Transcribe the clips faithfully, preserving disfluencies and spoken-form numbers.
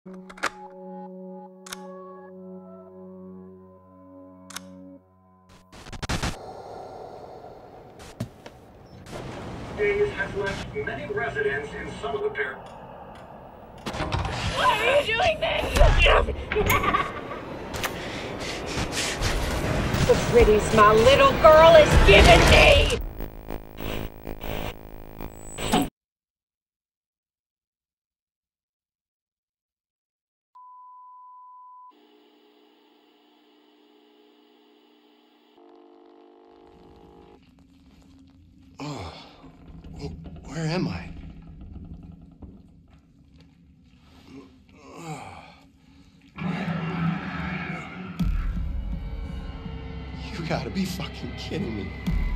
Days has left many residents in some of the par- Why are you doing this? The pretties my little girl is giving me! Oh, where am I? You gotta be fucking kidding me.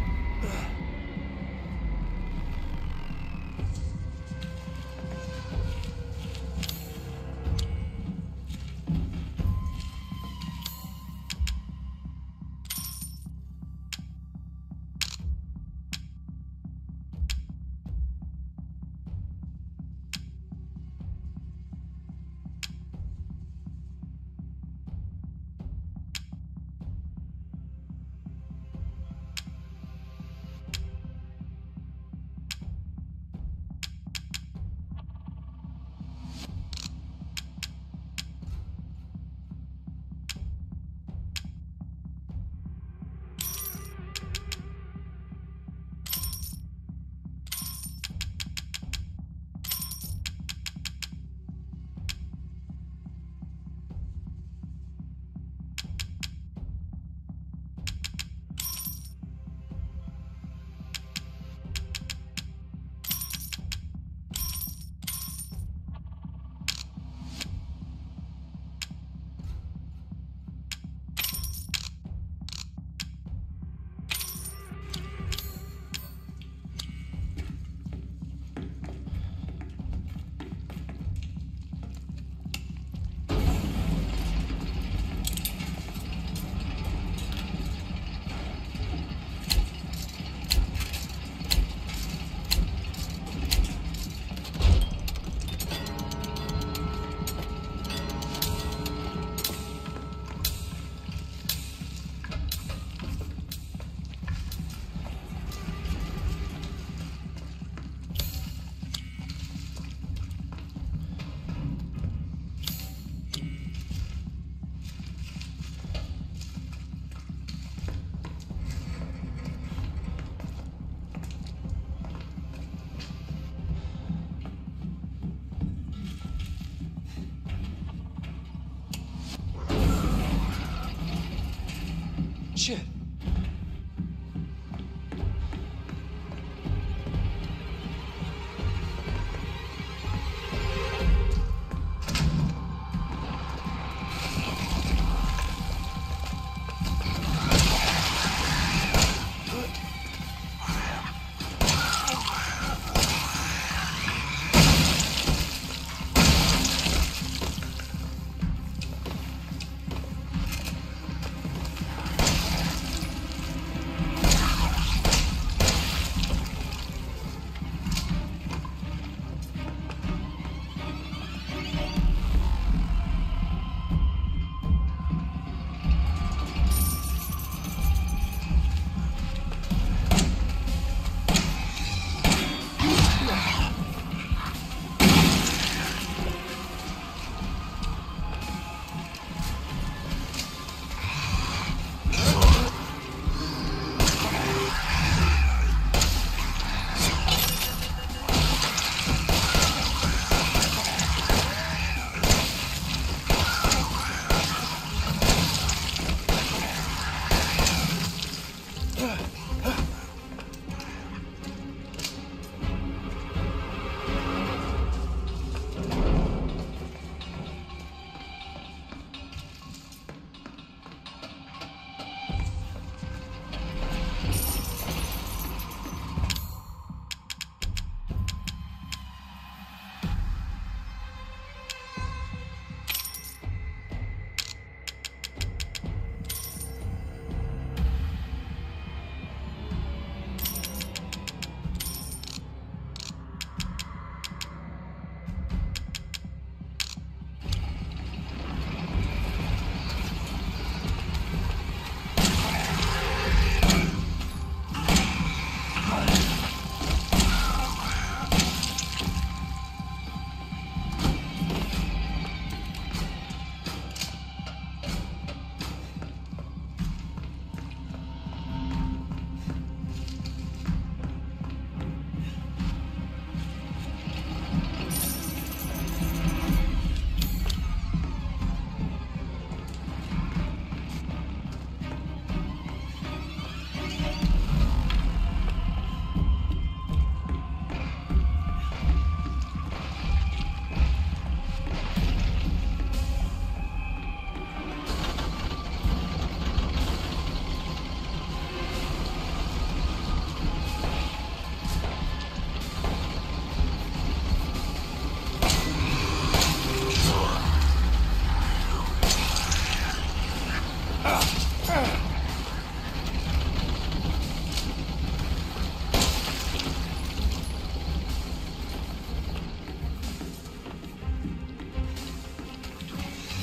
Shit.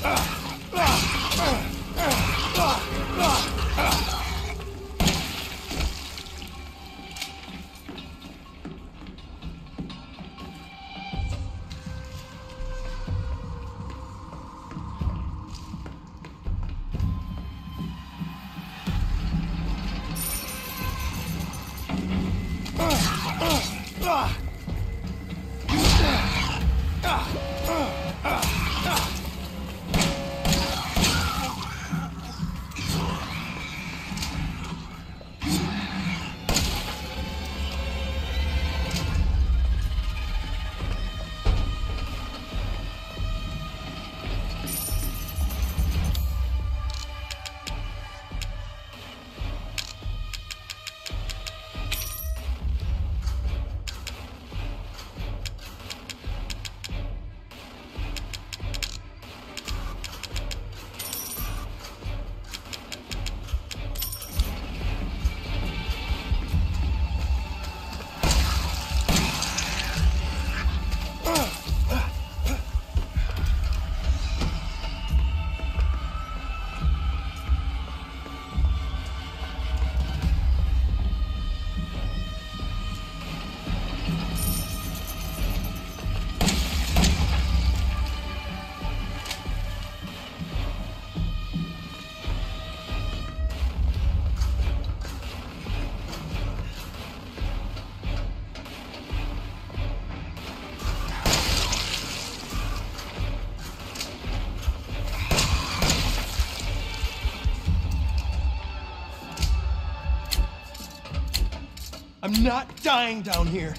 I'm not dying down here.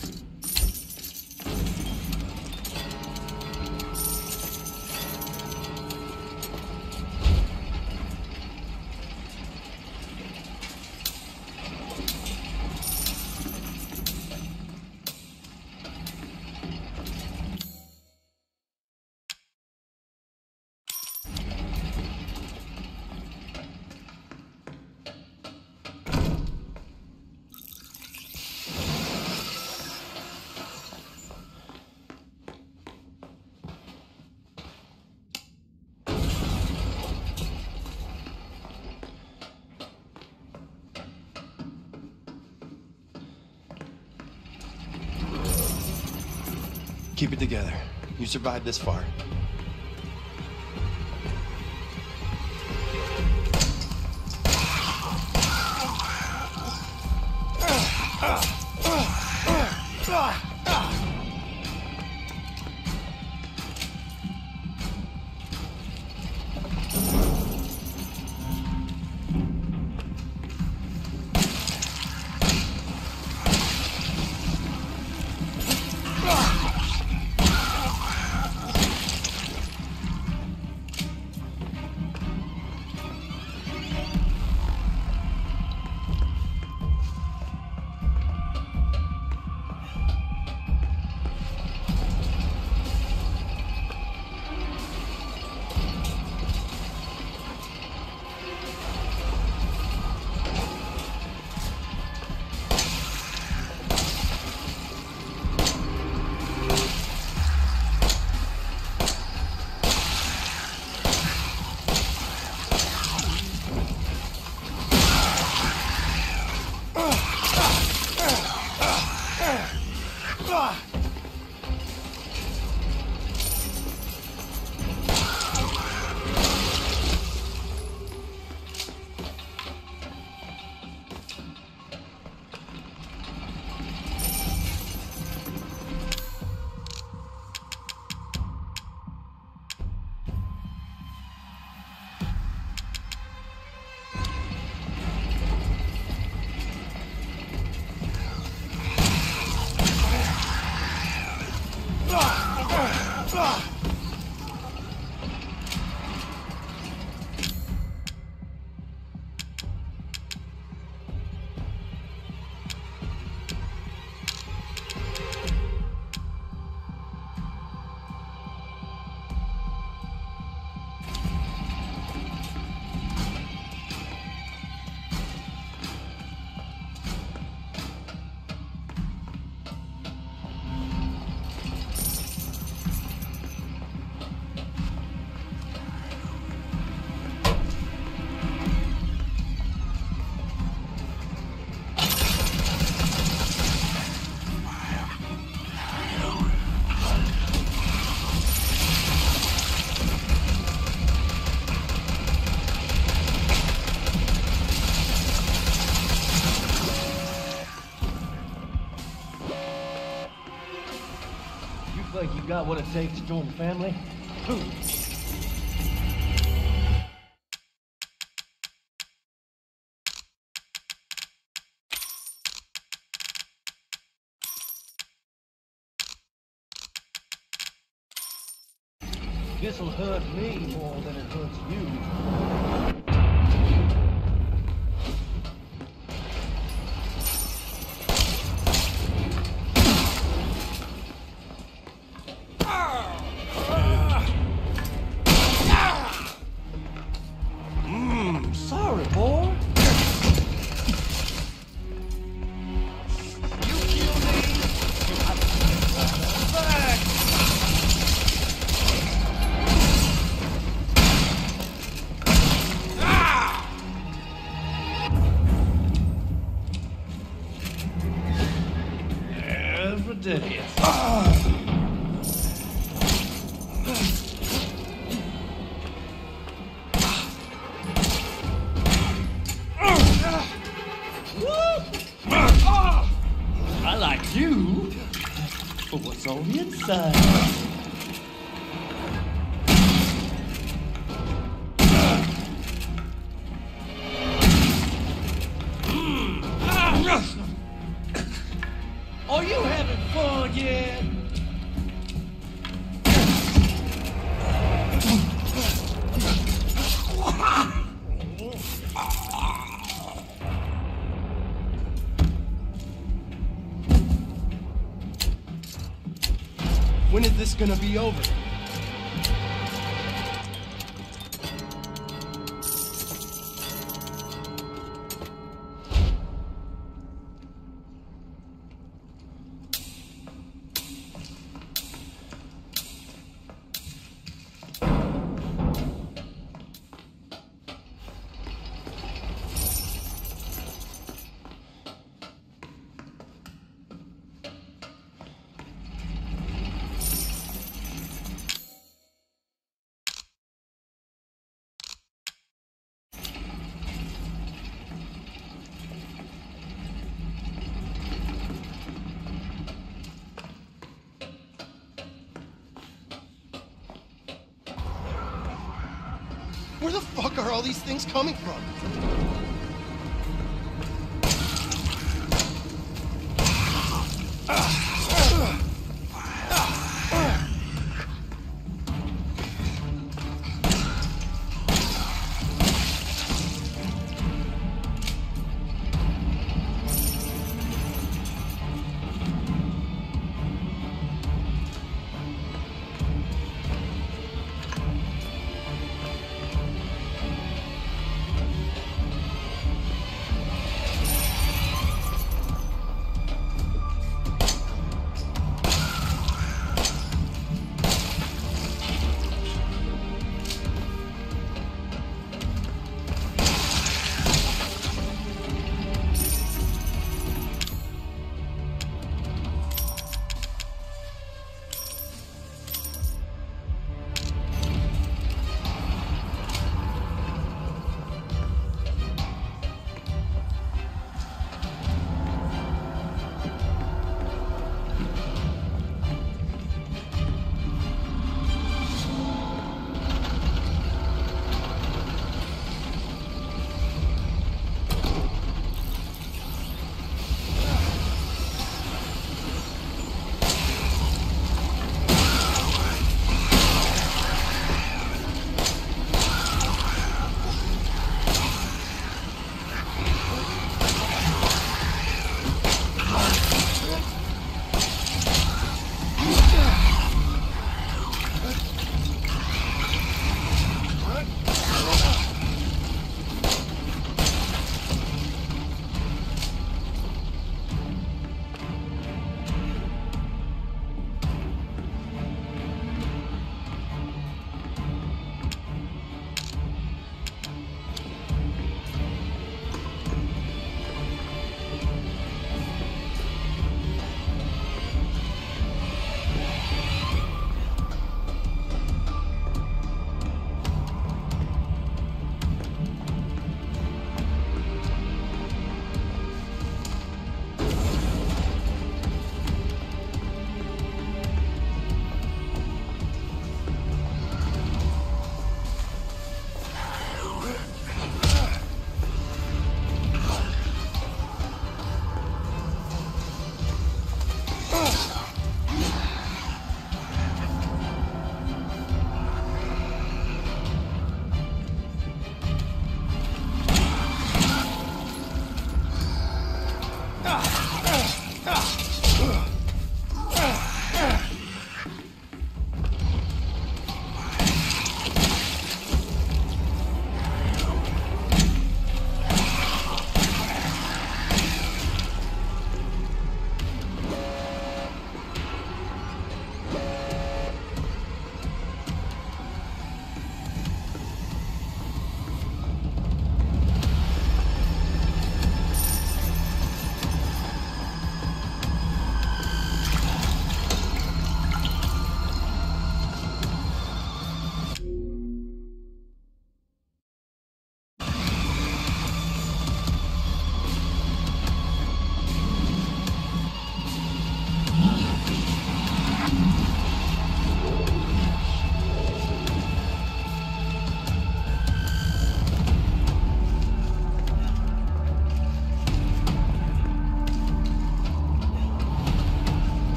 Keep it together. You survived this far. got what it takes to join the family? Who? This'll hurt me more than it hurts you. Mmm, sorry, boy. You kill me, you have to take that back. Every day. I like you for what's on the inside. Are you having fun yet? When is this gonna be over? Where the fuck are all these things coming from?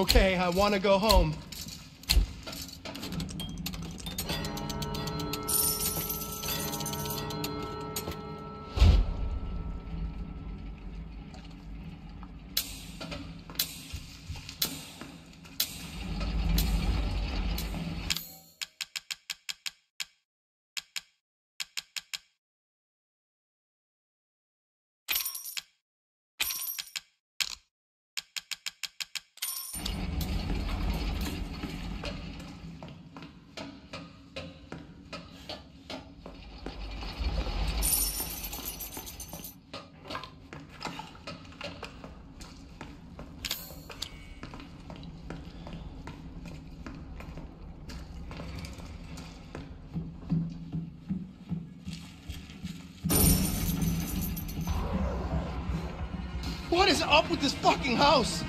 Okay, I want to go home. What is up with this fucking house?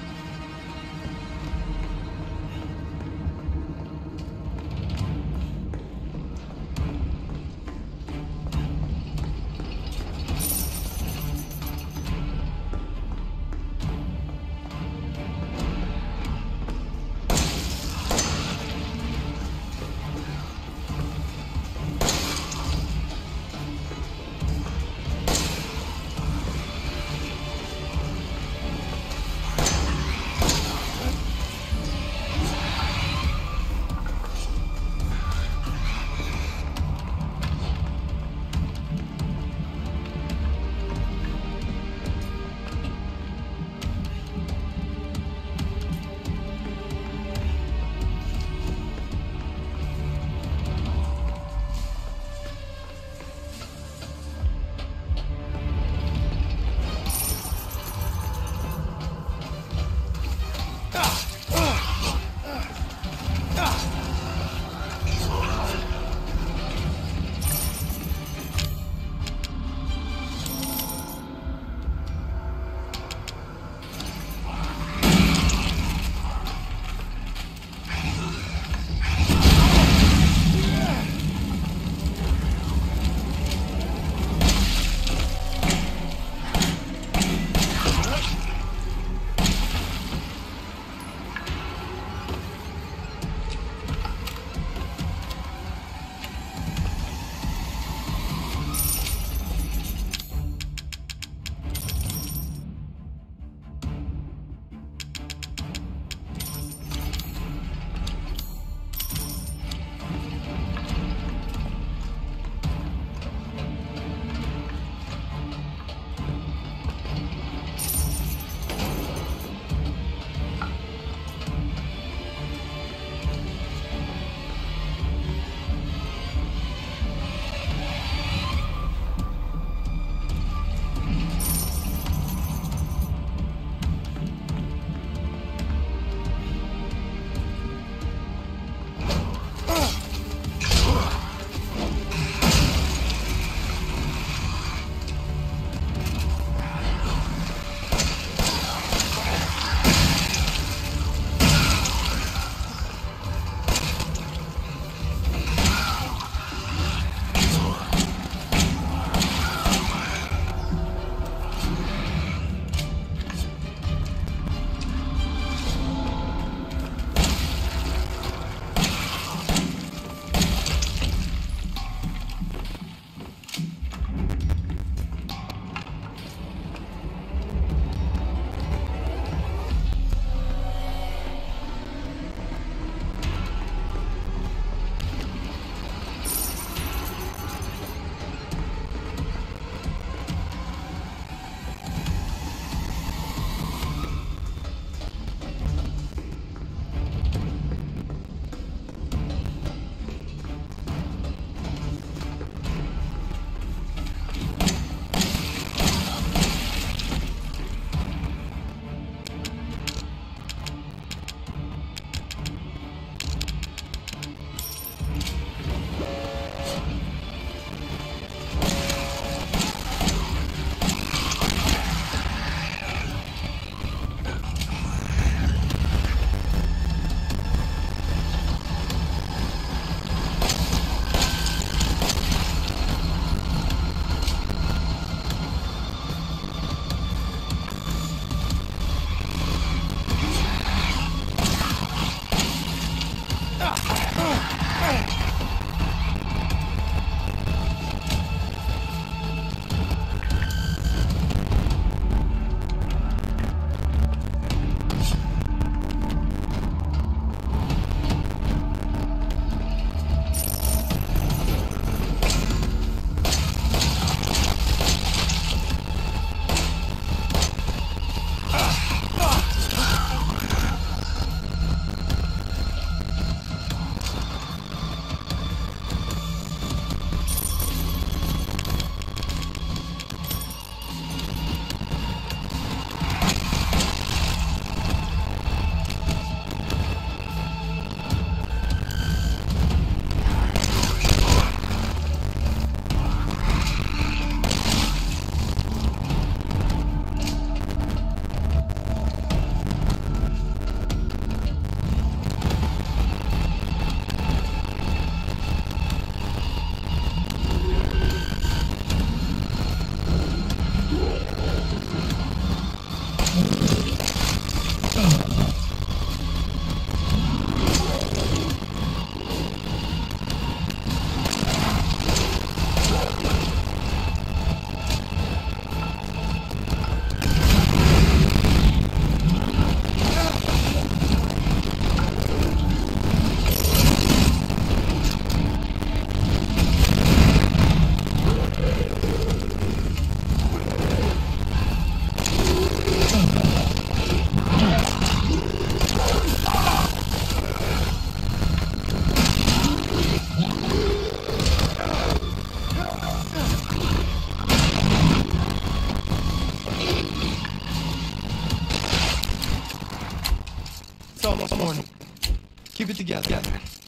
Keep it together.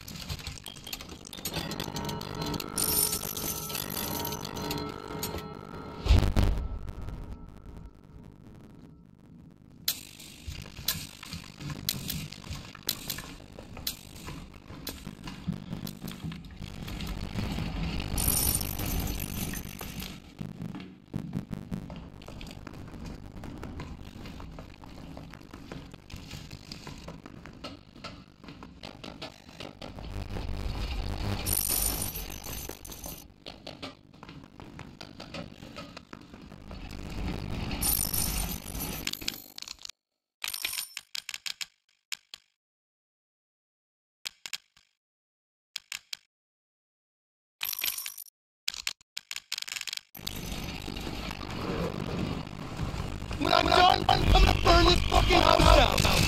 When I'm done, I'm gonna burn this fucking house down!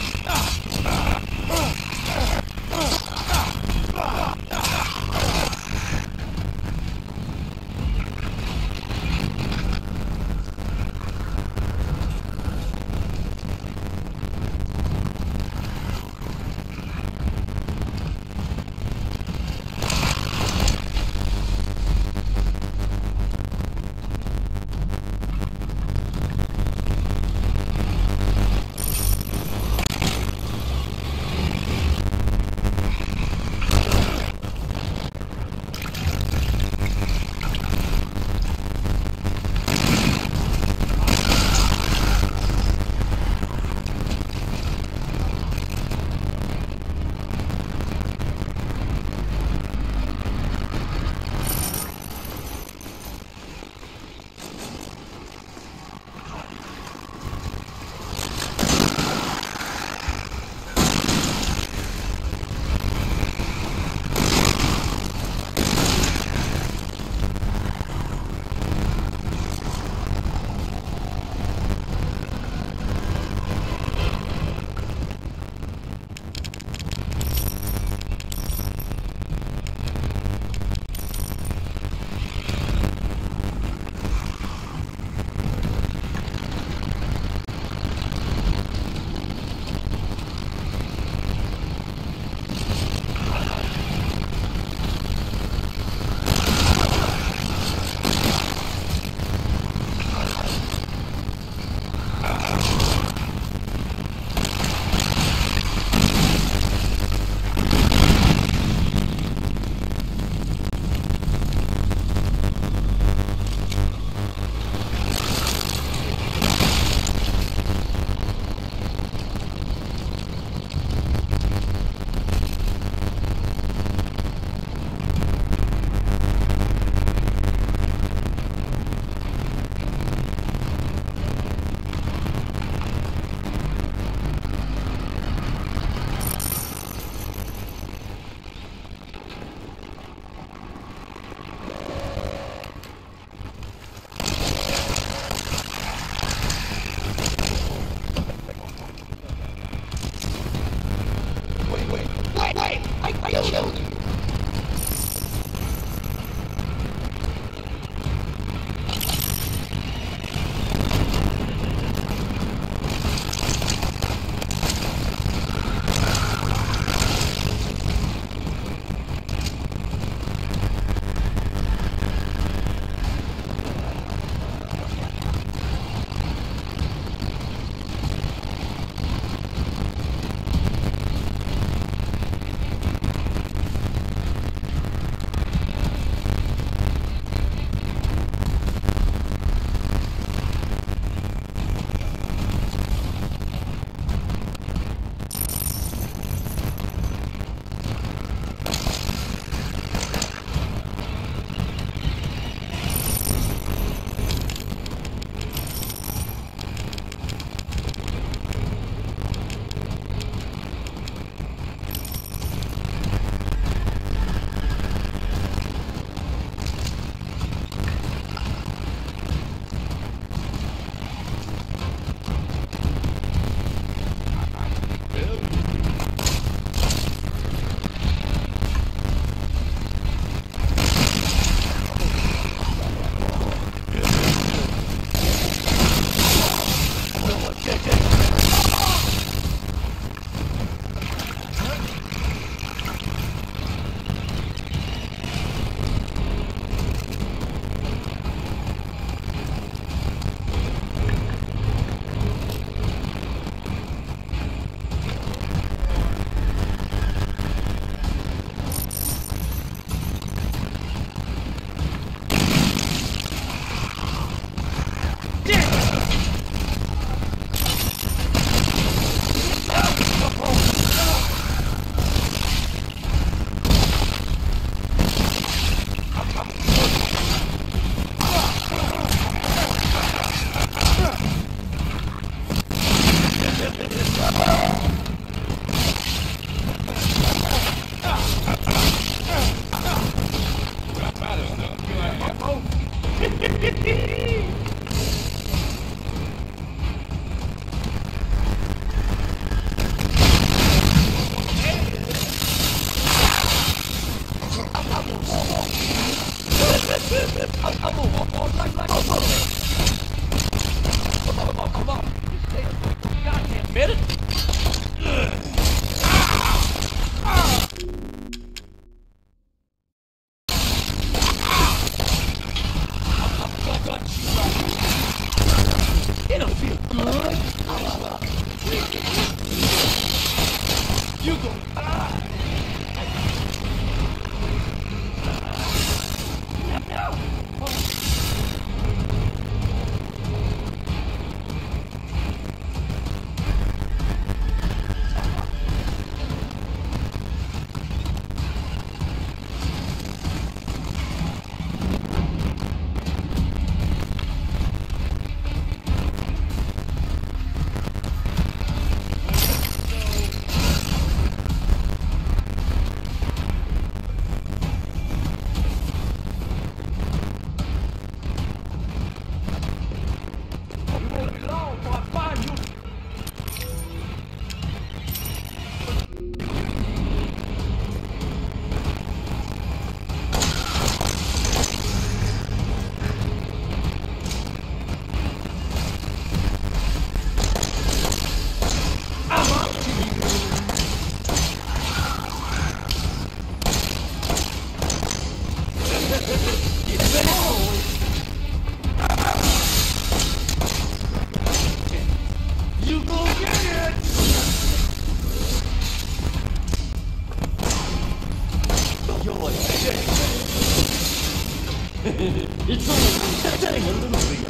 It's only getting a little bit.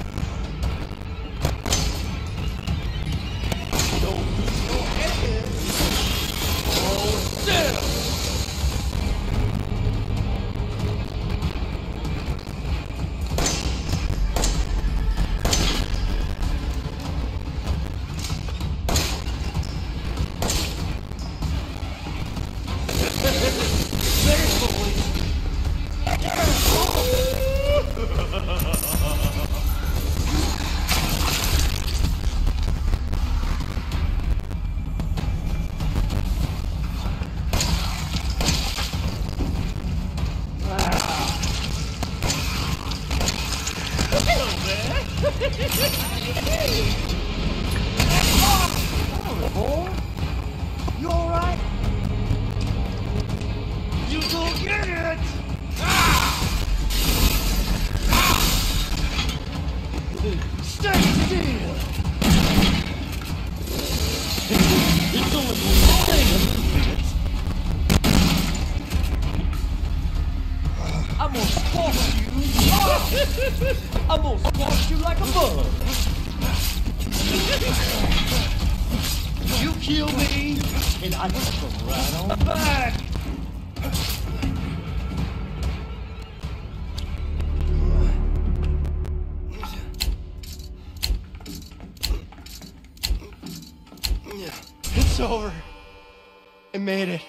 Don't lose your head. Oh, damn! You alright? You go get it! Stay still! It's only getting a little bit. I'm gonna squash you. I'm gonna squash you like a bug. You kill me, and I just come right on back. It's over. I made it.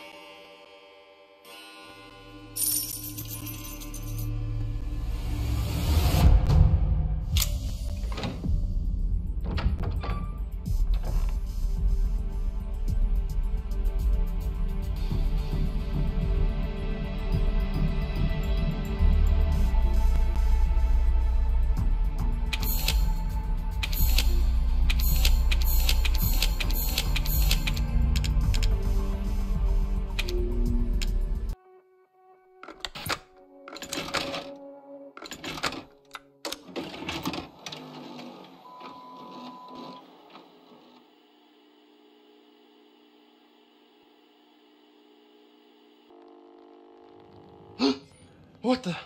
What the?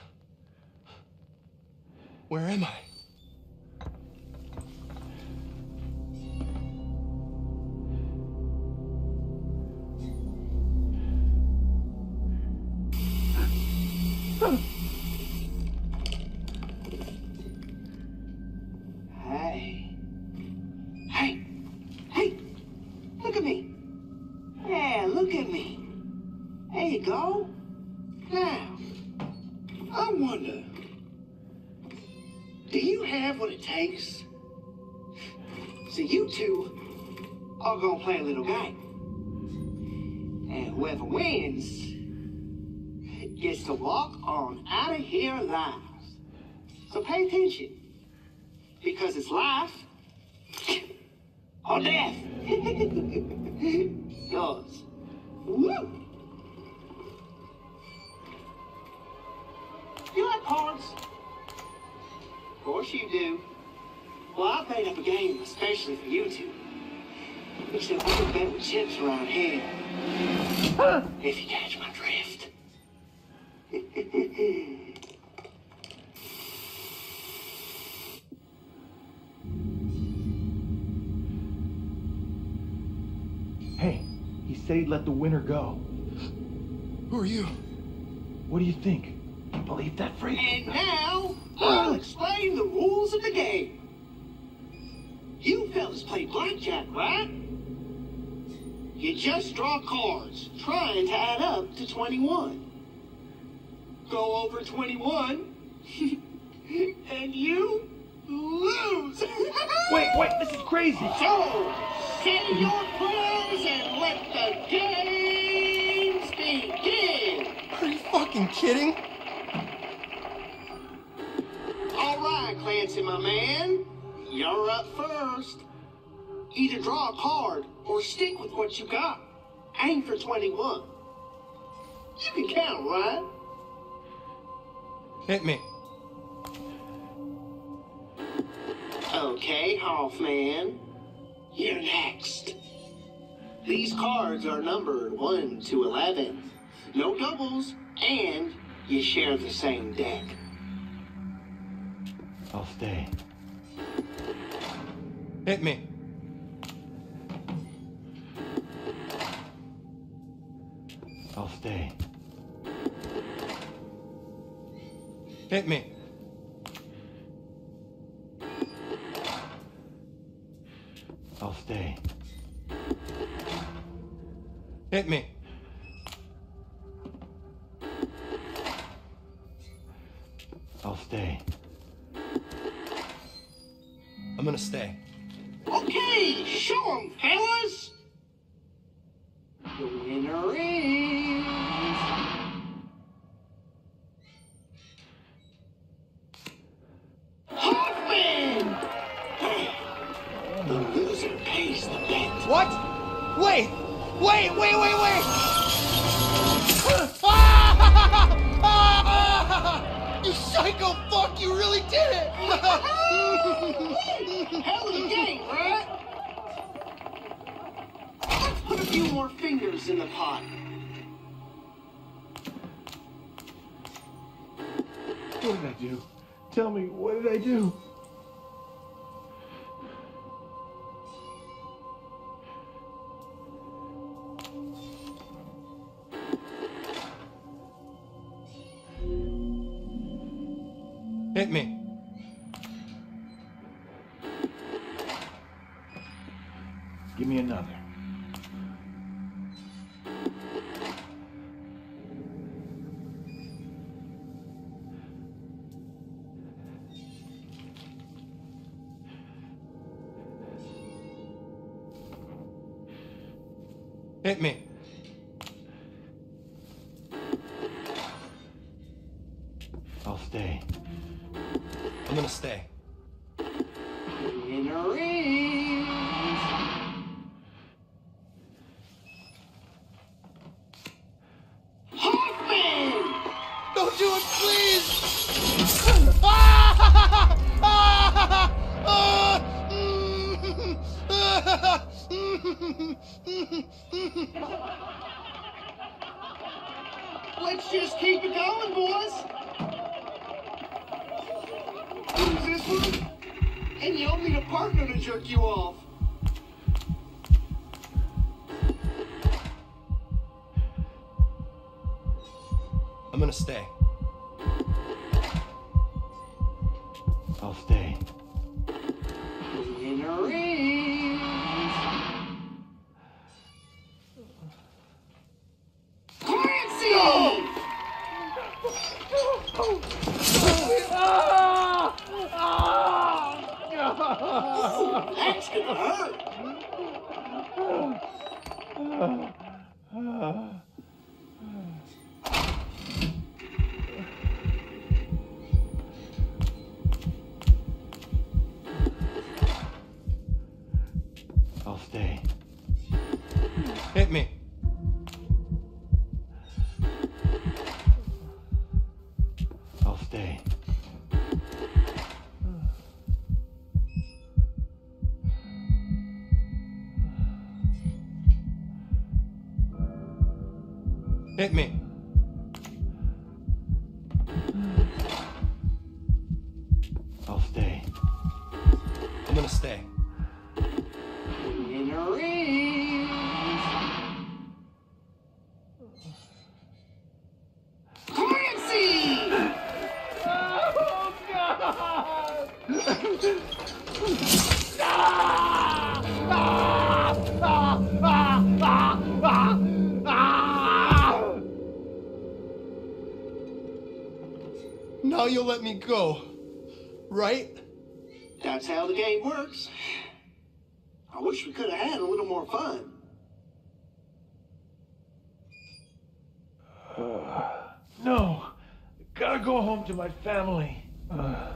Where am I? Hey. Hey. Hey. Look at me. Yeah, look at me. There you go. Now, I want wonder, do you have what it takes? So you two are gonna play a little game. And whoever wins gets to walk on out of here alive. So pay attention. Because it's life or death. Yours. Woo! You like cards? Of course you do. Well, I made up a game especially for you two. Except I can bet with chips around here. If you catch my drift. Hey, he said he'd let the winner go. Who are you? What do you think? You believe that freak? And now, I'll explain the rules of the game. You fellas play blackjack, right? You just draw cards, trying to add up to twenty-one. Go over twenty-one, and you lose. Wait, wait, this is crazy. So, say your prayers and let the games begin. Are you fucking kidding? All right, Clancy, my man. You're up first. Either draw a card or stick with what you got. Aim for twenty-one. You can count, right? Hit me. Okay, Hoffman. You're next. These cards are numbered one to eleven. No doubles, and you share the same deck. I'll stay. Hit me. I'll stay. Hit me. I'll stay. Hit me. I'll stay. I'm gonna stay. Okay, show 'em, fellas. The winner is... Hoffman! The loser pays the bet. What? Wait! Wait, wait, wait, wait! You psycho fuck, you really did it! Hell of a game, right? Let's put a few more fingers in the pot. What did I do? Tell me, what did I do? Hit me. Give me another. Hit me. I'll stay. I'm gonna stay. Winner is... Hoffman! Don't do it, please! Let's just keep it going, boys. Who's this one? And you'll need a partner to jerk you off. I'm gonna stay. I'll stay. Winner is... Clancy! That's gonna hurt. I'll stay. Hit me. I'll stay. Hit me. I'll stay. I'm gonna stay. In a ring. Clancy! Oh, God! Now you'll let me go, right? That's how the game works. I wish we could have had a little more fun. No. Gotta go home to my family. Uh,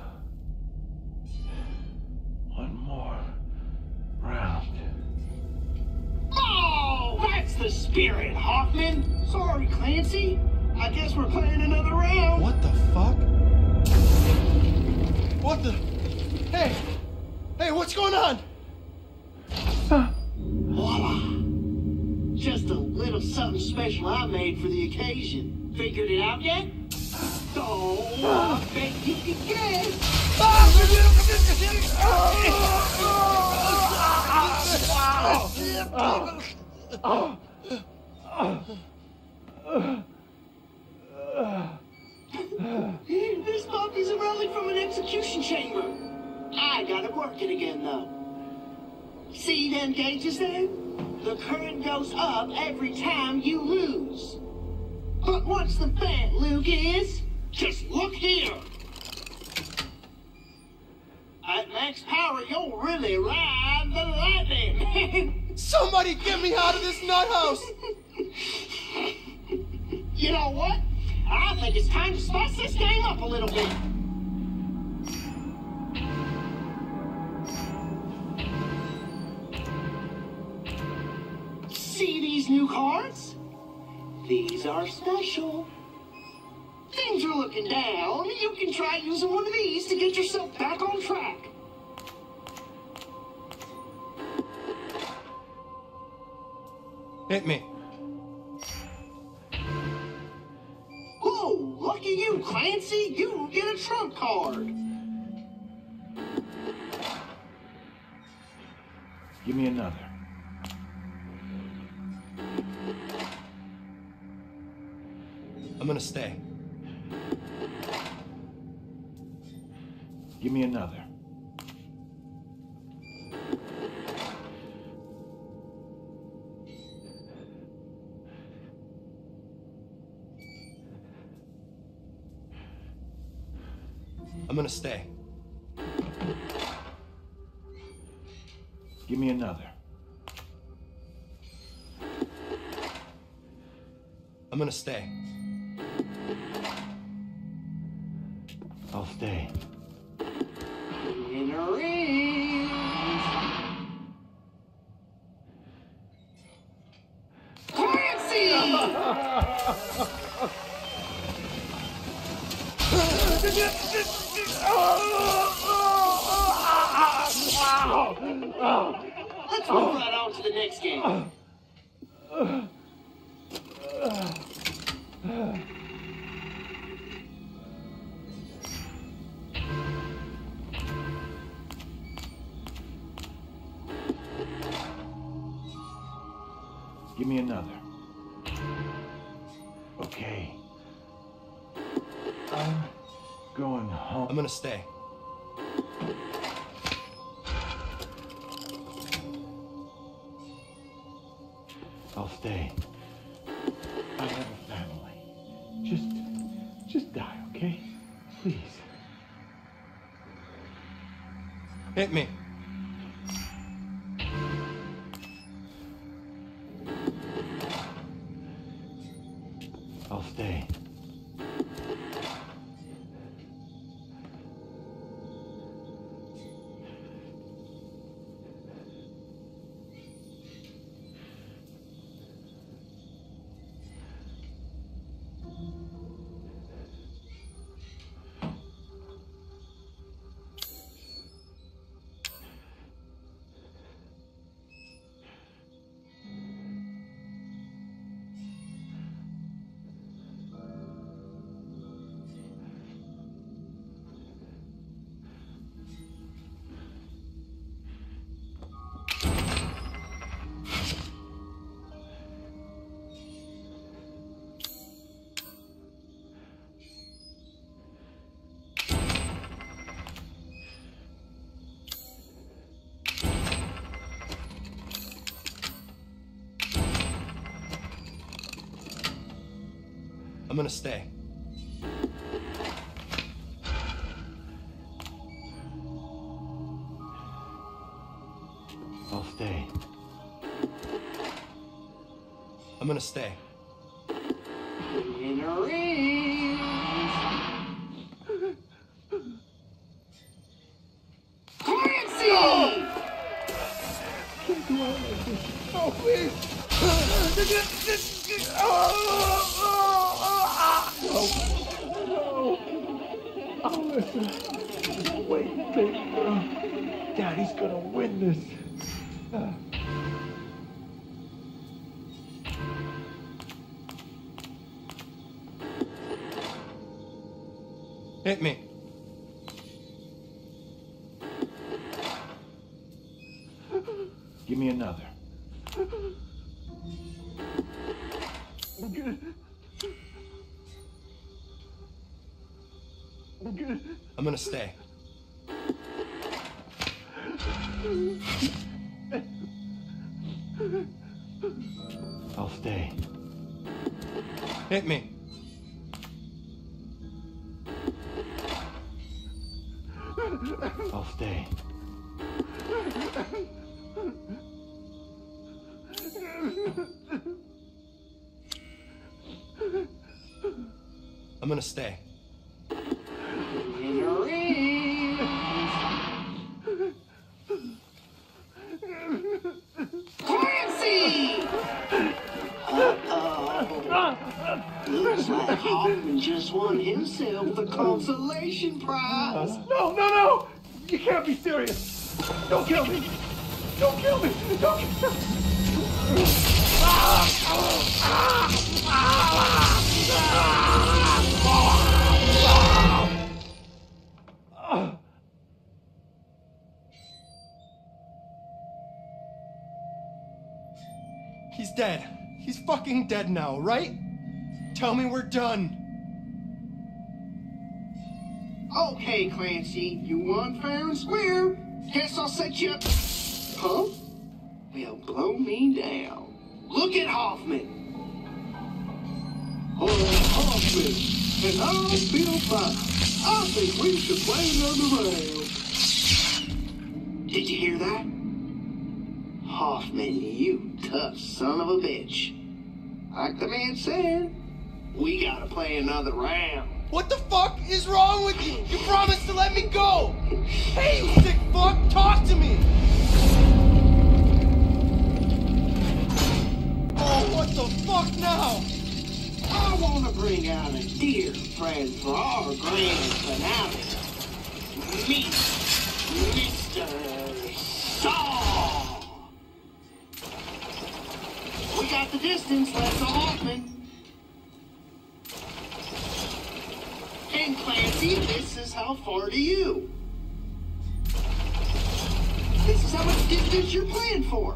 one more round. Oh, that's the spirit, Hoffman. Sorry, Clancy. I guess we're playing another round. What the fuck? What the? Hey! Hey, what's going on? Voila. Just a little something special I made for the occasion. Figured it out yet? Oh, I bet you can guess. This puppy's a relic from an execution chamber. I got it working again, though. See them gauges there? The current goes up every time you lose. But what's the bet, Luke, is? Just look here. At max power, you'll really ride the lightning. Somebody get me out of this nut house! You know what? I think it's time to spice this game up a little bit. See these new cards? These are special. Things are looking down. You can try using one of these to get yourself back on track. Hit me. Oh, lucky you, Clancy. You get a trump card. Give me another. I'm gonna stay. Give me another. I'm gonna stay. Give me another. I'm gonna stay. I'll stay. In a ring. Clancy! Let's move right on to the next game. Give me another. Okay. I'm going home. I'm gonna stay. I'll stay. I have a family. Just, just die, okay? Please. Hit me. I'll stay. I'm gonna stay. I'll stay. I'm gonna stay. In a ring. Clancy! Can't do all like this. Oh, please. No. No. Oh, listen. Wait, baby girl. Daddy's gonna win this. Uh. Hit me. Give me another. I'm gonna stay. I'll stay. Hit me. I'll stay. I'm gonna stay. In a ring. Clancy! Uh-oh. Looks like Hoffman just won himself the consolation prize. No, no, no! You can't be serious! Don't kill me! Don't kill me! Don't kill me! He's dead. He's fucking dead now, right? Tell me we're done. Okay, Clancy, you won fair and square. Guess I'll set you up. Huh? Well, blow me down. Look at Hoffman. Oh, Hoffman, and I feel fine. I think we should play another round. Did you hear that? Hoffman, you tough son of a bitch. Like the man said, we gotta play another round. What the fuck is wrong with you? You promised to let me go! Hey, you sick fuck, talk to me! Oh, what the fuck now? I want to bring out a dear friend for our grand finale. Meet Mister Saw. We got the distance, that's the Hoffman. And Clancy, this is how far to you. This is how much distance you're playing for.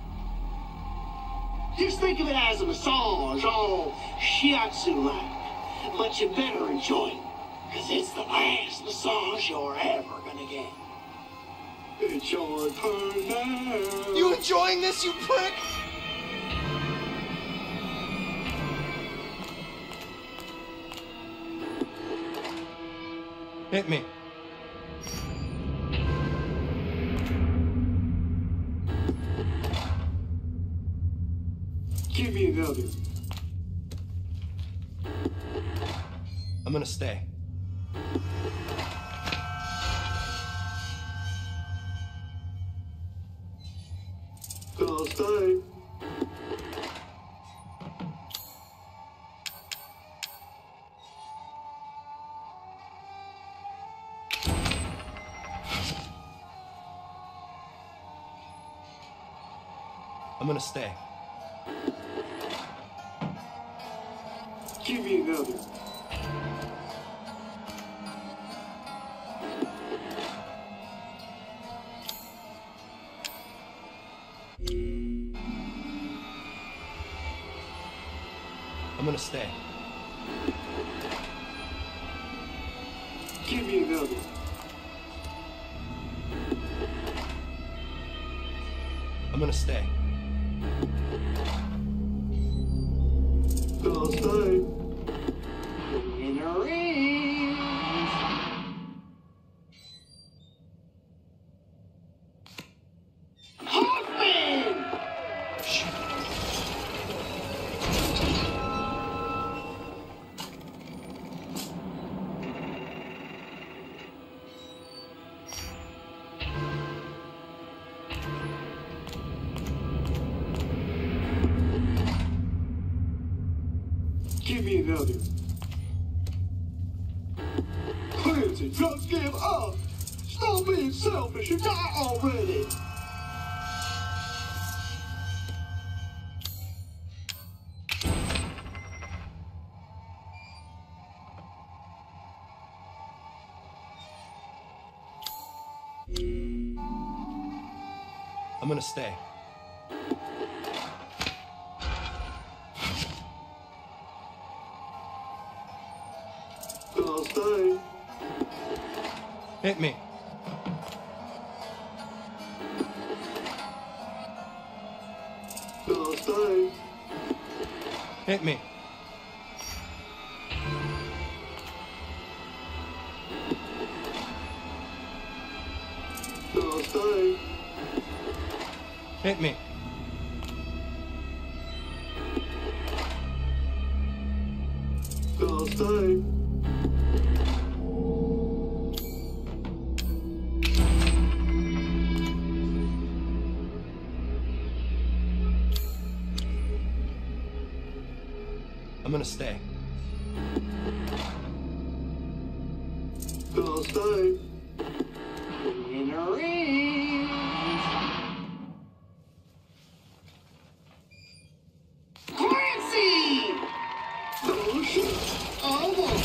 Just think of it as a massage, all shiatsu-like. But you better enjoy it, because it's the last massage you're ever gonna get. It's your turn now. You enjoying this, you prick? Hit me. Give me another. I'm gonna stay. I'll stay. I'm gonna stay. Give me another. I'm gonna stay. Give me another. I'm gonna stay. I'll stay. In a ring. Hoffman! Give me another. Clancy, just give up! Stop being selfish and die already! I'm gonna stay. I'll stay. Hit me. I'll stay. Hit me. I'll stay. Hit me. I'll stay. I'm gonna stay. I'll stay. In a ring. Clancy! Oh shit! I won.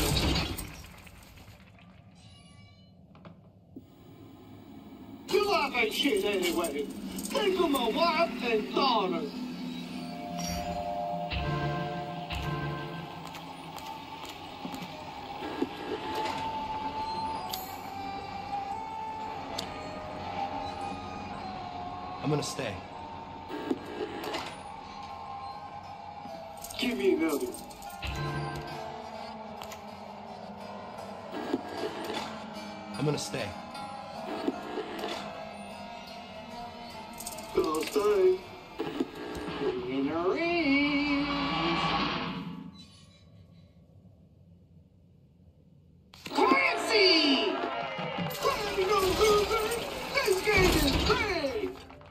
Your life ain't shit anyway. Think of my wife and daughter. I'm gonna stay. Give me another. I'm gonna stay. I'll stay. In a ring. Clancy! Clancy, no loser! This game is great!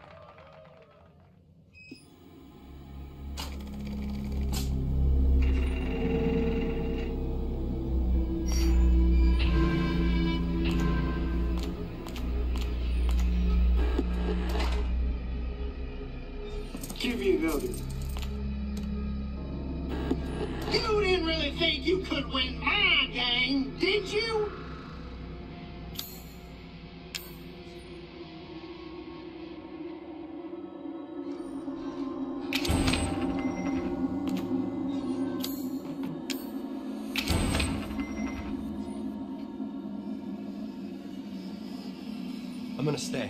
Give me another. You didn't really think you could win my game, did you? I'm gonna stay.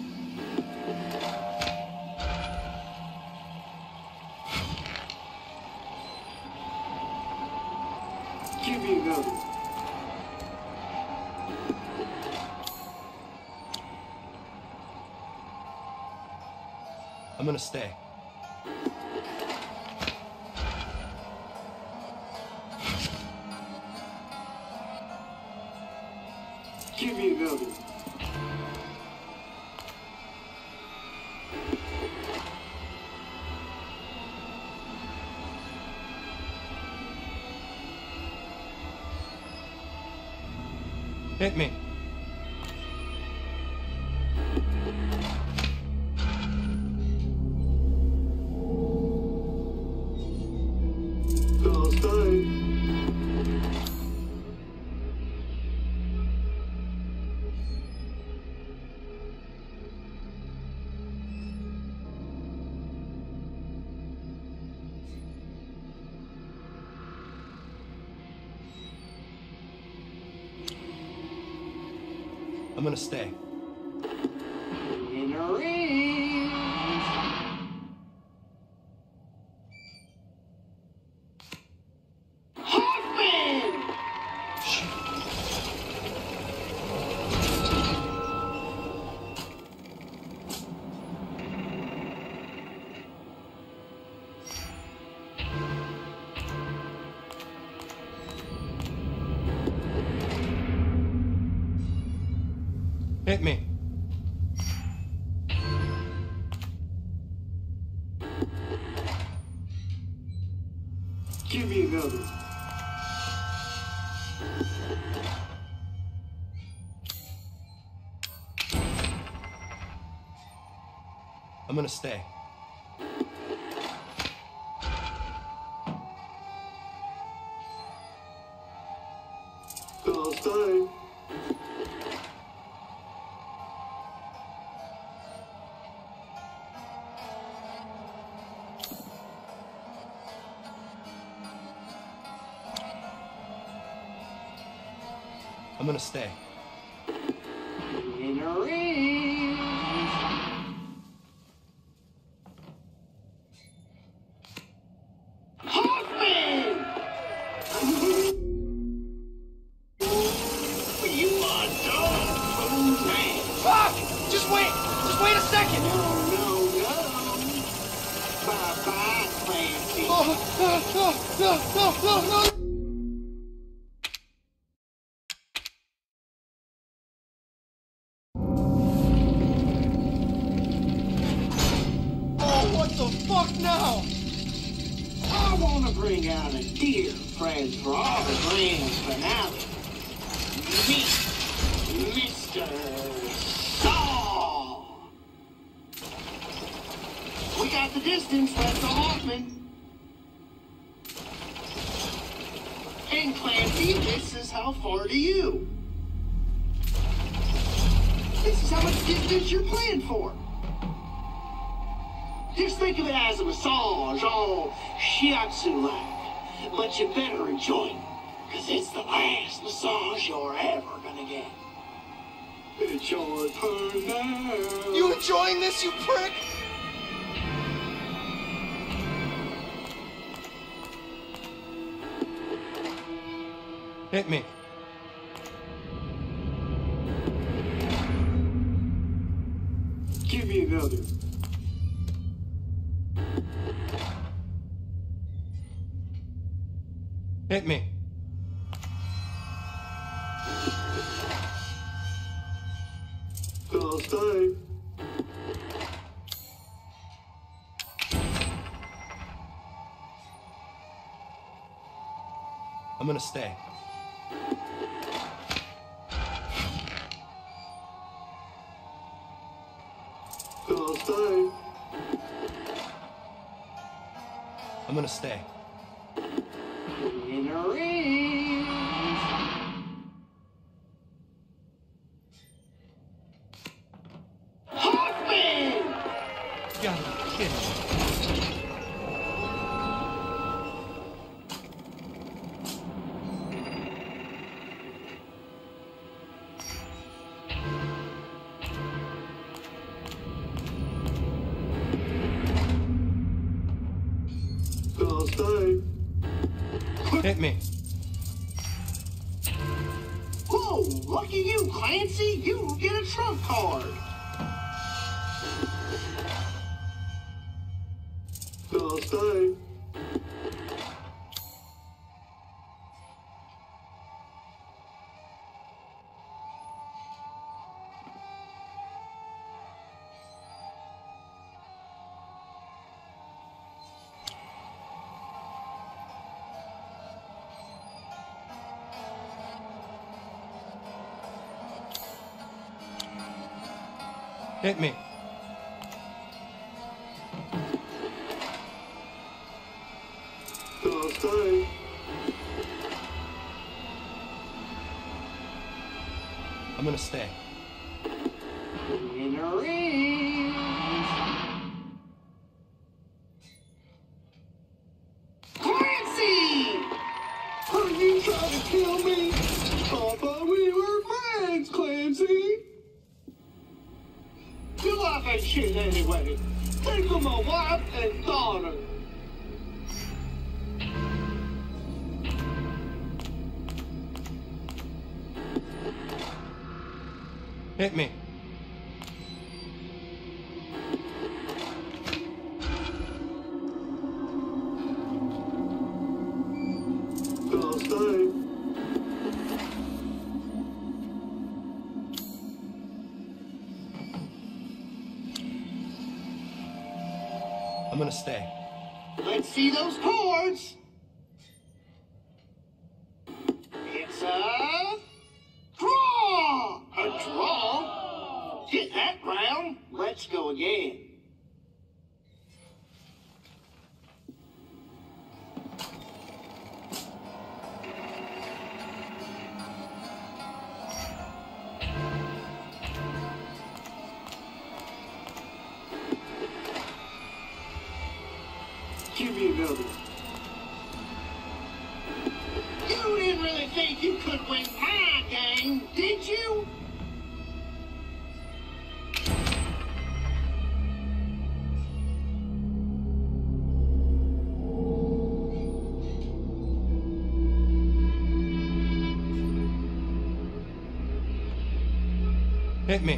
Give me another. I'm gonna stay. Give me another. Hit me. Call sign. I'm gonna stay. In a ring. Hoffman! Hit me. Give me another. I'm gonna stay. Call sign. I'm gonna stay. In a ring. Hoffman! You are done, old man. Fuck! Just wait! Just wait a second! No, no, no. Bye-bye, Clancy. Oh, no, no, no, no, no, no! What the fuck now? I want to bring out a dear friend for all the grand finale. Meet Mister Saw. We got the distance, that's the Hoffman. And Clancy, this is how far to you. This is how much distance you're playing for. Just think of it as a massage, all shiatsu-like. But you better enjoy it, because it's the last massage you're ever gonna get. It's your turn now. You enjoying this, you prick? Hit me. Give me another. Hit me. Call sign. I'm gonna stay. Call sign. I'm gonna stay. In a ring. Hoffman! You gotta be kidding me. Call sign. Hit me. Whoa, lucky you, Clancy. You get a trump card. Call sign. Hit me. I'll stay. I'm gonna stay. Winner is Clancy! Are you trying to kill me? I thought we were friends, Clancy. Your life ain't shit anyway. Think of my wife and daughter. Hit me. I'll stay. I'm gonna stay. Let's see those chords. It's a draw. A draw? Hit that ground. Let's go again. Give me another. You didn't really think you could win my game, did you? Hit me.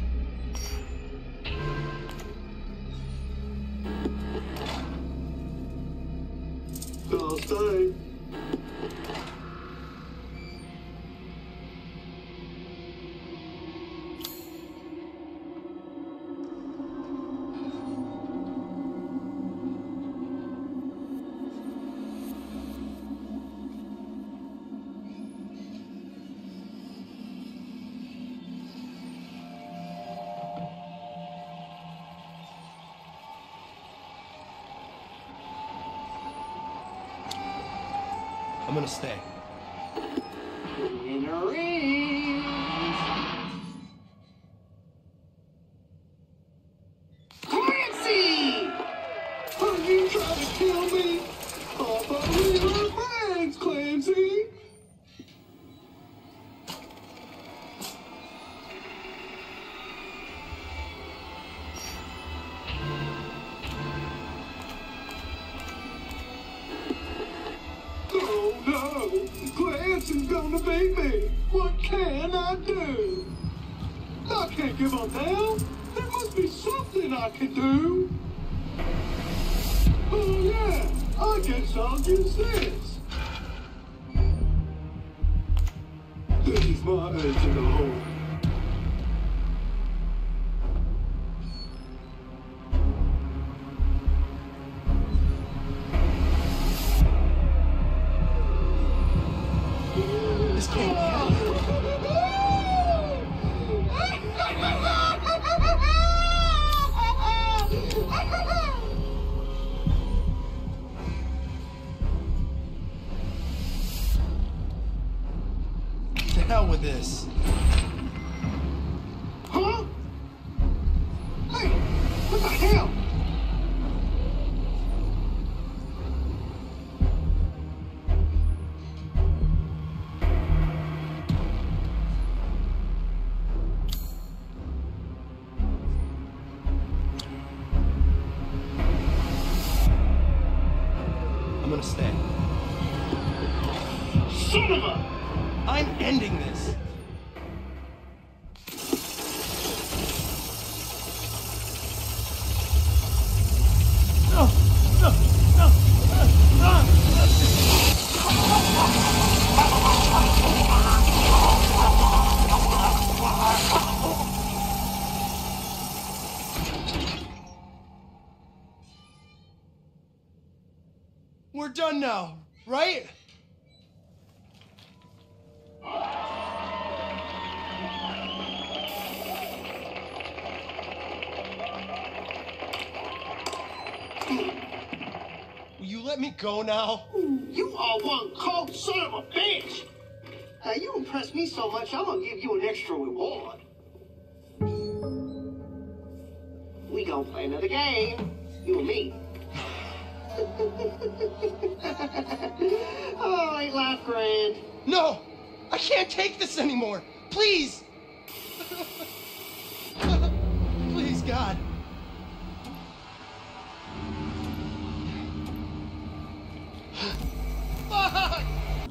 I'll stay. I'm gonna stay. Winner is Clancy! Are you trying to kill me? I thought we were friends, Clancy. Oh no! Clancy's gonna beat me! What can I do? I can't give up now! There must be something I can do! Oh yeah! I guess I'll use this! This is my edge in the hole. This can't be happening. To hell with this. Huh? Hey! What the hell? I'm gonna stay. Son of a... I'm ending this. No, no, no. Ah, We're done now, right? let me go now? You are one cold son of a bitch! Now, you impress me so much, I'm gonna give you an extra reward. We gonna play another game, you and me. Oh, ain't life grand? No! I can't take this anymore! Please! Please, God. Fuck!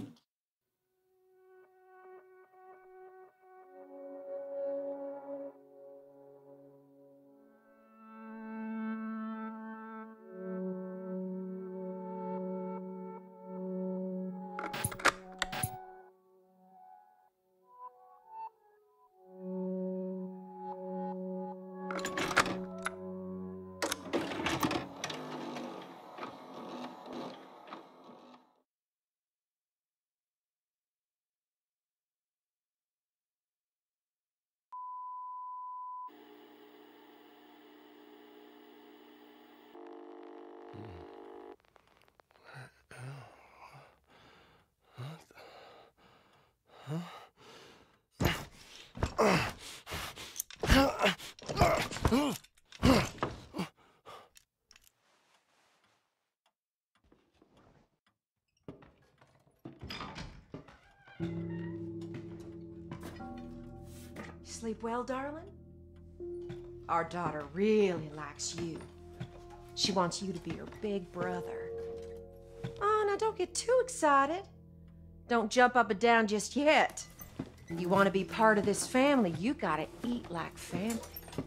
Sleep well, darling? Our daughter really likes you. She wants you to be her big brother. Oh, now don't get too excited. Don't jump up and down just yet. You want to be part of this family, you gotta eat like family.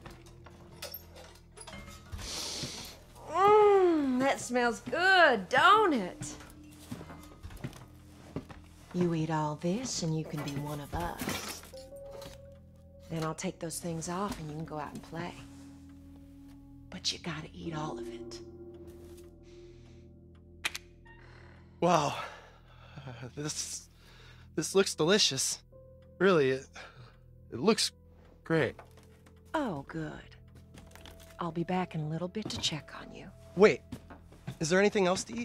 Mmm, that smells good, don't it? You eat all this and you can be one of us. Then I'll take those things off and you can go out and play. But you gotta eat all of it. Wow. Uh, this... this looks delicious. Really, it... it looks great. Oh, good. I'll be back in a little bit to check on you. Wait, is there anything else to eat?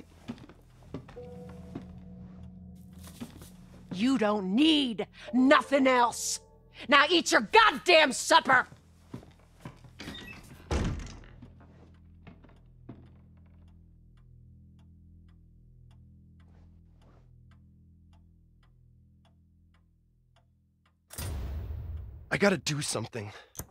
You don't need nothing else. Now eat your goddamn supper! I gotta do something.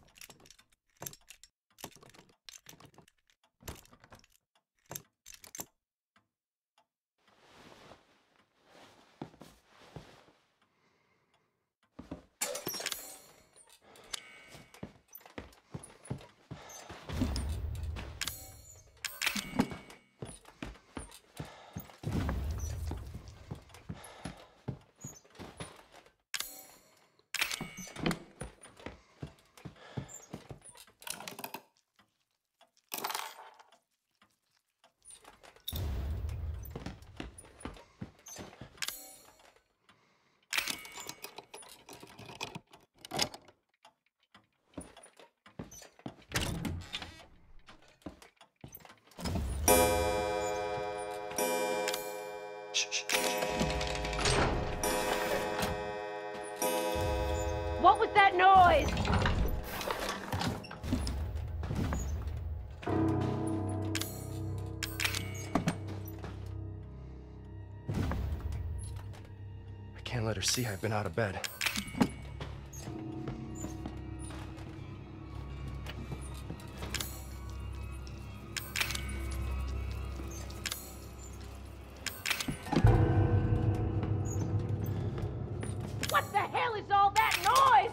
What was that noise? I can't let her see I've been out of bed. What the hell is all that noise?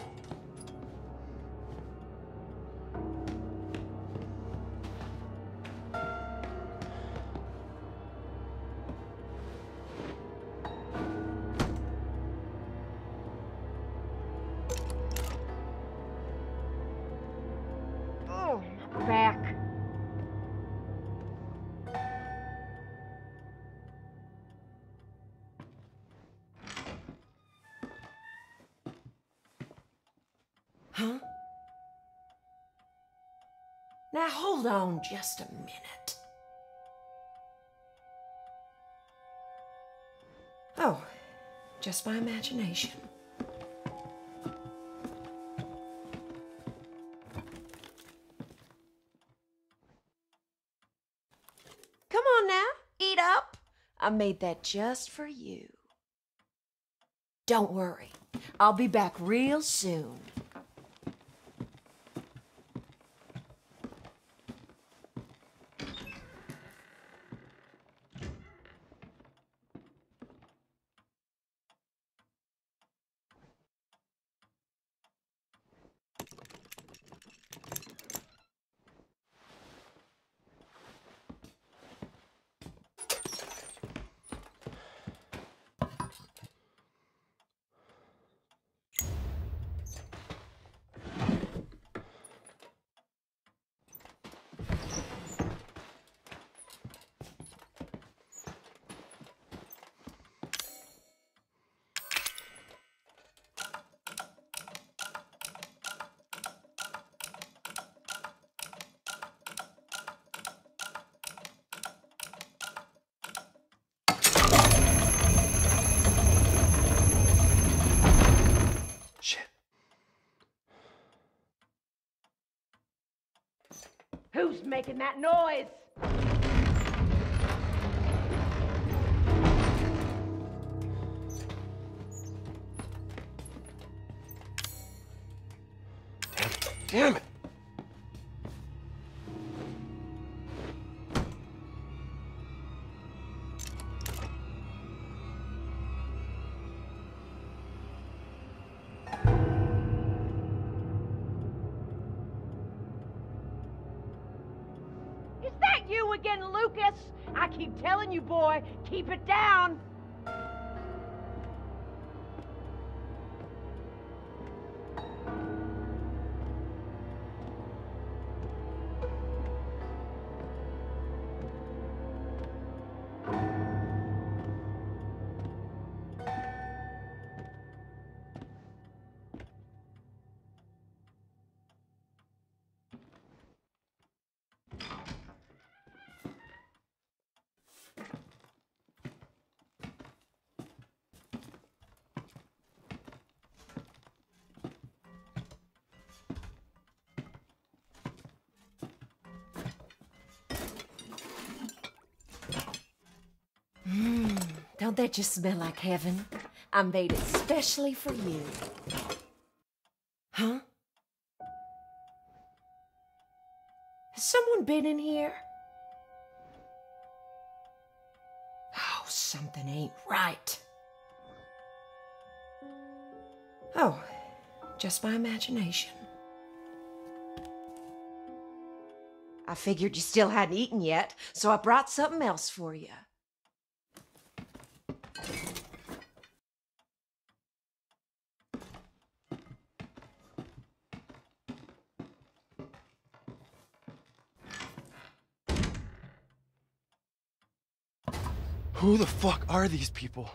Oh, my back. Huh? Now hold on just a minute. just my imagination. Come on now, eat up. I made that just for you. Don't worry, I'll be back real soon. Who's making that noise? Damn it! Is that you again, Lucas? I keep telling you, boy, keep it down. Don't that just smell like heaven? I made it specially for you. Huh? Has someone been in here? Oh, something ain't right. Oh, just my imagination. I figured you still hadn't eaten yet, so I brought something else for you. Who the fuck are these people?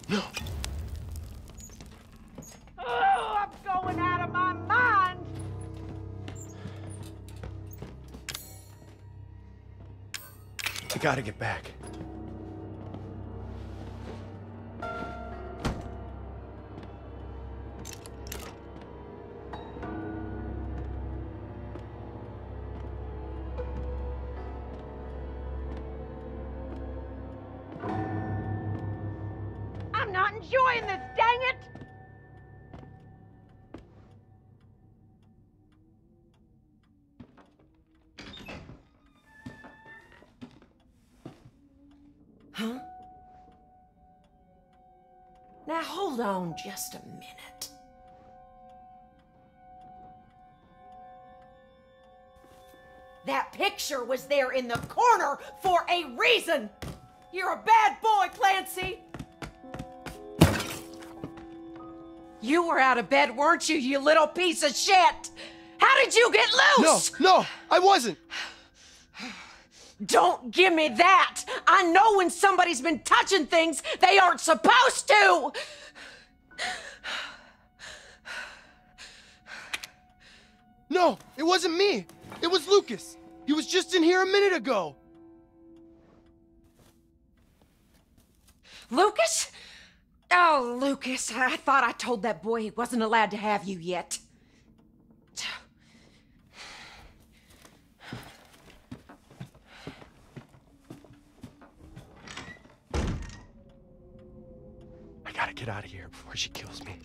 No. Oh, I'm going out of my mind. I gotta get back. I'm not enjoying this, dang it! Huh? Now hold on just a minute. That picture was there in the corner for a reason! You're a bad boy, Clancy! You were out of bed, weren't you, you little piece of shit? How did you get loose? No, no, I wasn't. Don't give me that! I know when somebody's been touching things they aren't supposed to! No, it wasn't me. It was Lucas. He was just in here a minute ago. Lucas? Oh, Lucas, I thought I told that boy he wasn't allowed to have you yet. I gotta get out of here before she kills me.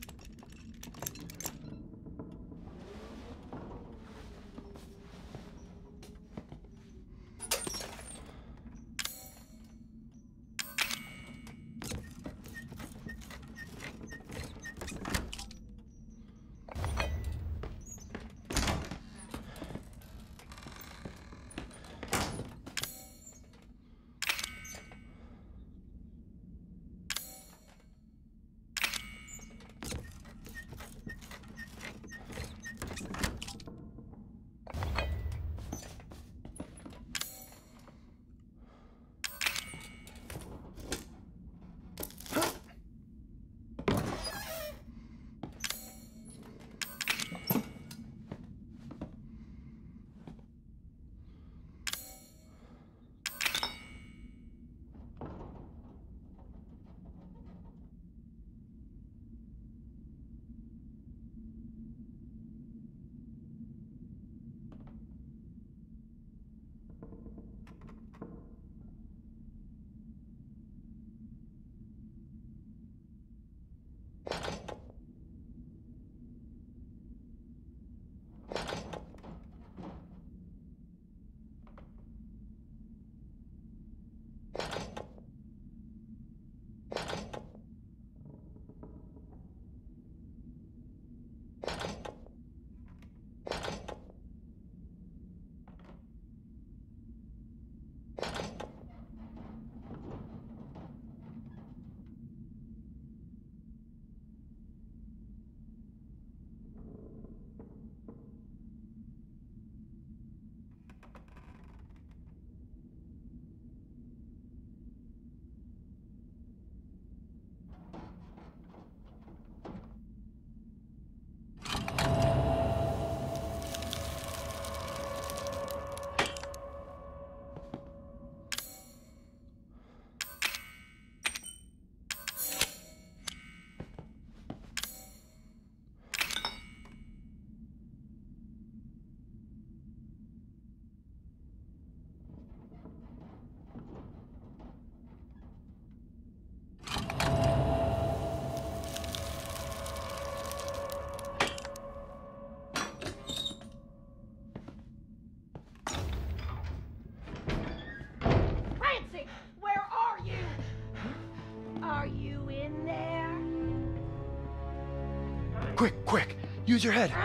Quick, quick! Use your head!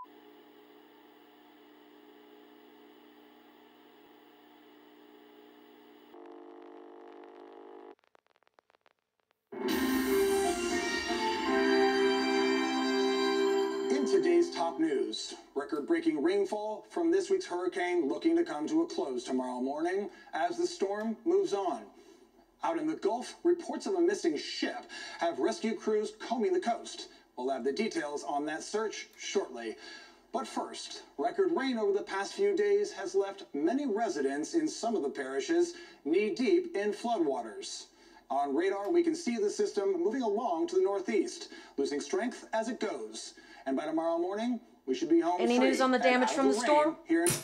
In today's top news, record-breaking rainfall from this week's hurricane looking to come to a close tomorrow morning as the storm moves on. Out in the Gulf, reports of a missing ship have rescue crews combing the coast. We'll have the details on that search shortly. But first, record rain over the past few days has left many residents in some of the parishes knee-deep in floodwaters. On radar, we can see the system moving along to the northeast, losing strength as it goes. And by tomorrow morning, we should be home Any free news on the and damage out from of the rain storm? Here in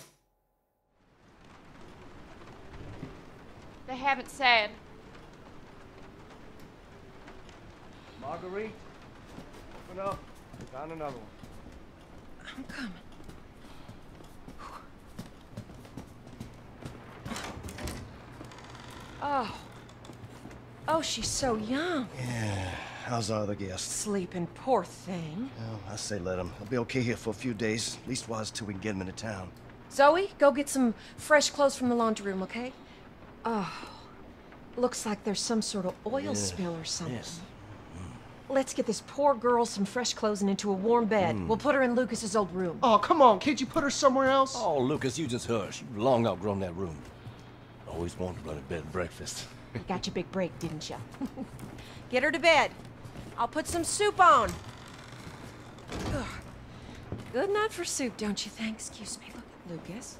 They haven't said. Marguerite, open up. Found another one. I'm coming. Oh. Oh, she's so young. Yeah, how's our other guest? Sleeping, poor thing. Well, I say let him. He'll be okay here for a few days. At least while till we can get him into town. Zoe, go get some fresh clothes from the laundry room, okay? Oh, looks like there's some sort of oil Yeah. spill or something. Yes. Let's get this poor girl some fresh clothes and into a warm bed. Mm. We'll put her in Lucas's old room. Oh, come on. Can't you put her somewhere else? Oh, Lucas, you just hush. You've long outgrown that room. Always wanted to run a bed and breakfast. You got your big break, didn't you? Get her to bed. I'll put some soup on. Ugh. Good night for soup, don't you think? Excuse me. Look at Lucas.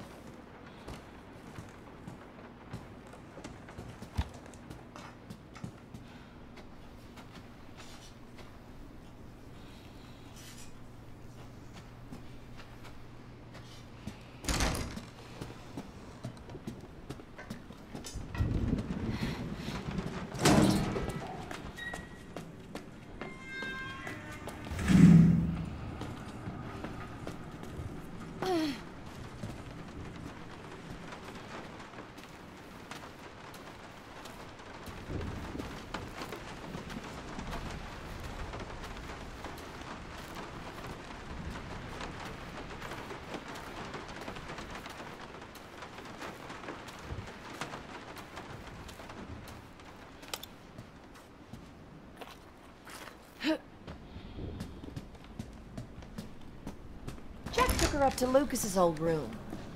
Jack took her up to Lucas's old room.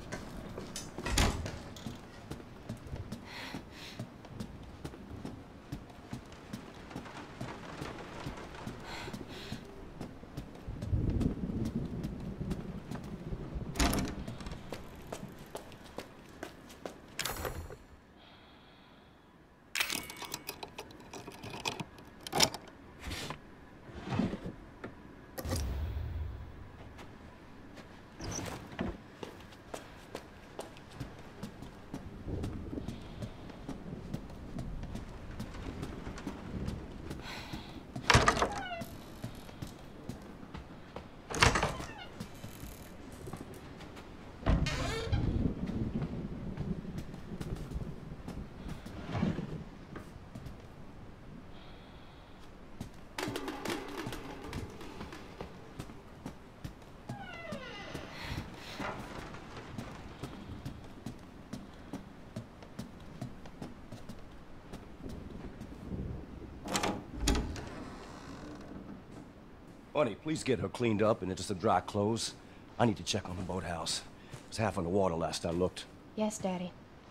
Honey, please get her cleaned up and into some dry clothes. I need to check on the boathouse. It was half on the water last I looked. Yes, Daddy.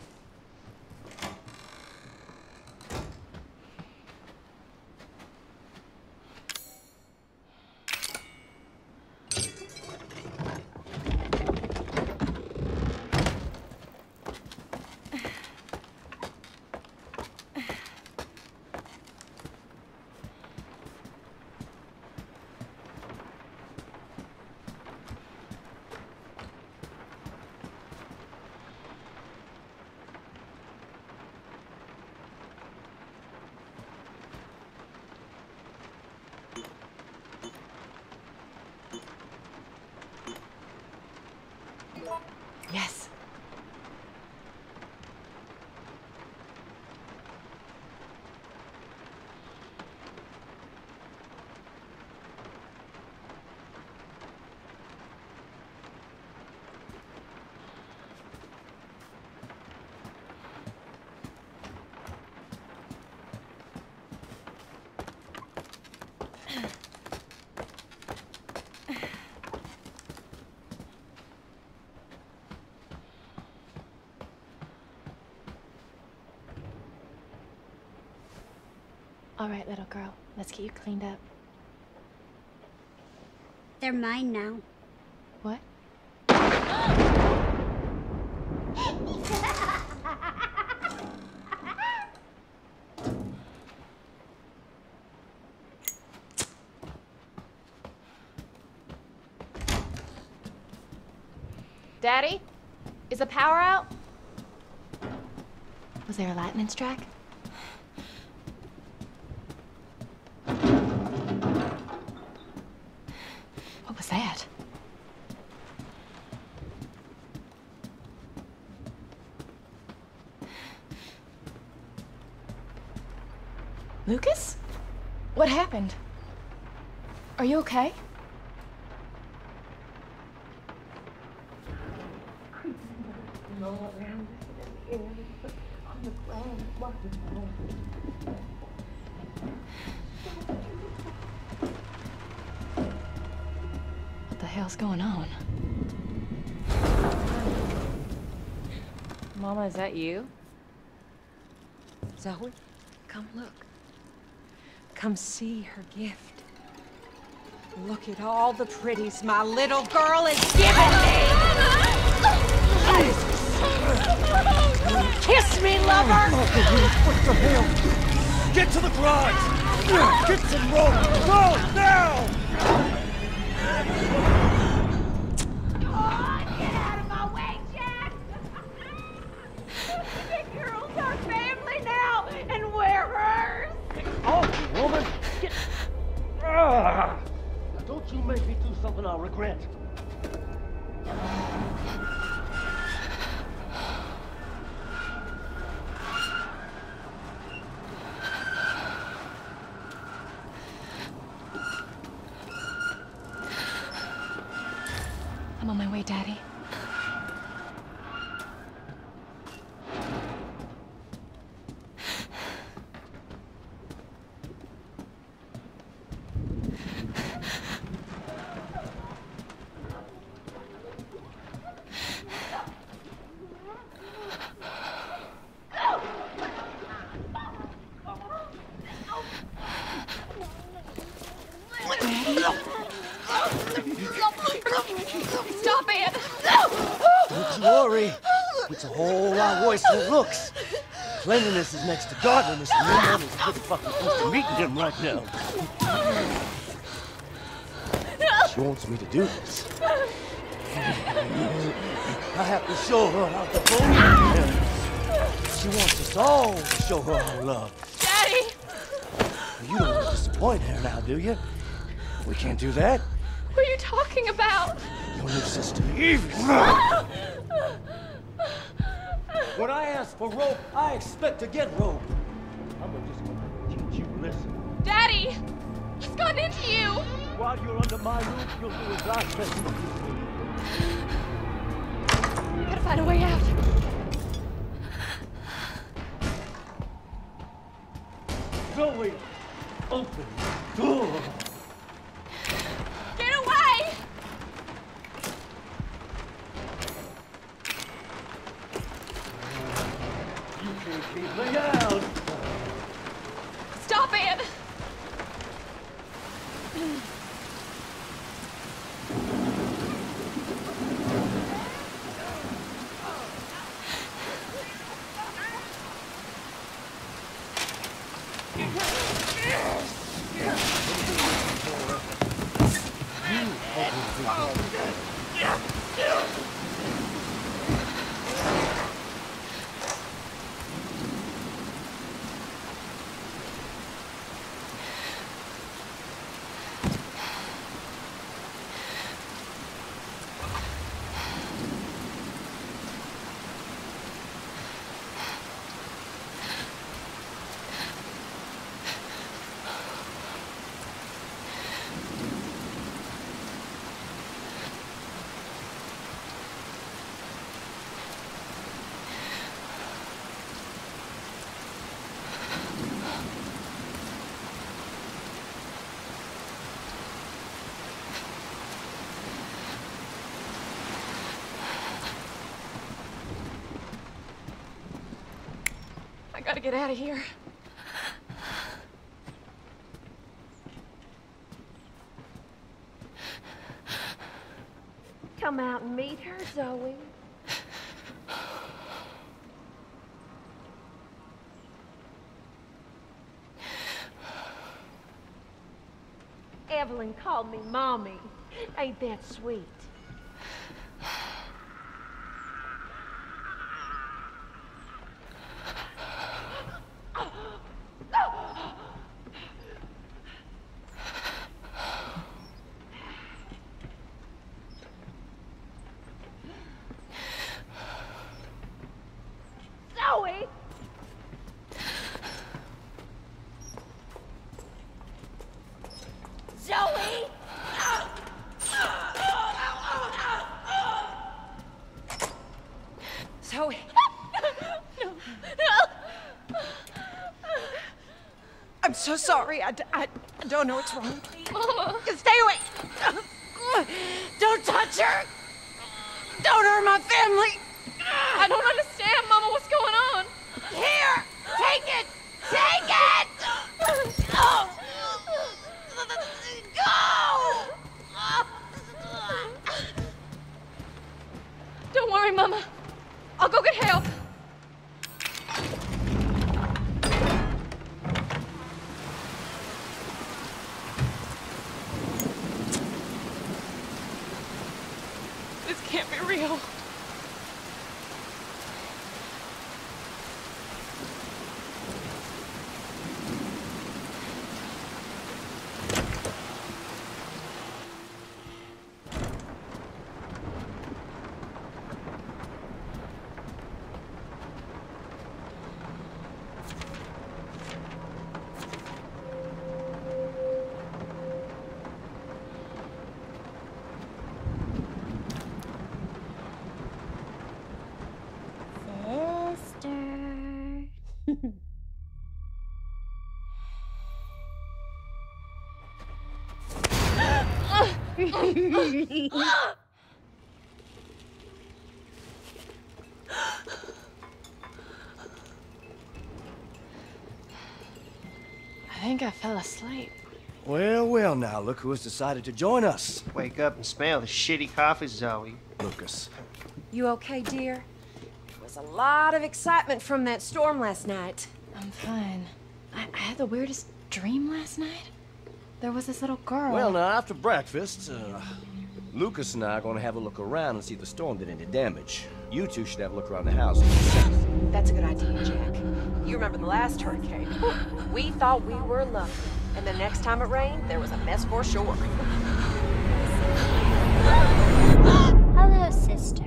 Yes. All right, little girl. Let's get you cleaned up. They're mine now. What? Daddy? Is the power out? Was there a lightning strike? What was that? Lucas? What happened? Are you okay? What the hell's going on? Mama, is that you? Zoe, come look. Come see her gift. Look at all the pretties my little girl has given me! Kiss me, lover! What the hell? Get to the garage! Get some rope! Go, now! Oh, get out of my way, Jack! The girl's our family now, and we're hers! Oh, woman! Get... Ah! Now don't you make me do something I'll regret. I'm on my way, Daddy. Stop it! Don't you worry. It's a whole lot worse than it looks. Cleanliness is next to godliness, and your mom is pretty fucking close to meeting him right now. She wants me to do this. I have to show her how the phone is. She wants us all to show her our love. Daddy! You don't want to disappoint her now, do you? We can't do that. What are you talking about? Your new sister, Evie. When I ask for rope, I expect to get rope. I'm just gonna teach you a lesson. Daddy! What's gotten into you? While you're under my roof, you'll do as I say. We gotta find a way out. Zoe, open the door. Get away! You can't keep me out. Stop it! I gotta get out of here. Come out and meet her, Zoe. Evelyn called me Mommy. Ain't that sweet? Zoe! Zoe! Zoe. No. No. I'm so sorry. I, I, I don't know what's wrong. Mama. Stay away. Don't touch her. Don't hurt my family. I don't understand, Mama. What's going on? Here. Take it. Take it. Oh. Go. Don't worry, Mama. I'll go get help. This can't be real. I think I fell asleep. Well, well, now, look who has decided to join us. Wake up and smell the shitty coffee, Zoe. Lucas. You okay, dear? There was a lot of excitement from that storm last night. I'm fine. I, I had the weirdest dream last night. There was this little girl. Well, now, after breakfast, uh, Lucas and I are going to have a look around and see if the storm did any damage. You two should have a look around the house. That's a good idea, Jack. You remember the last hurricane? We thought we were lucky. And the next time it rained, there was a mess for sure. Hello, sister.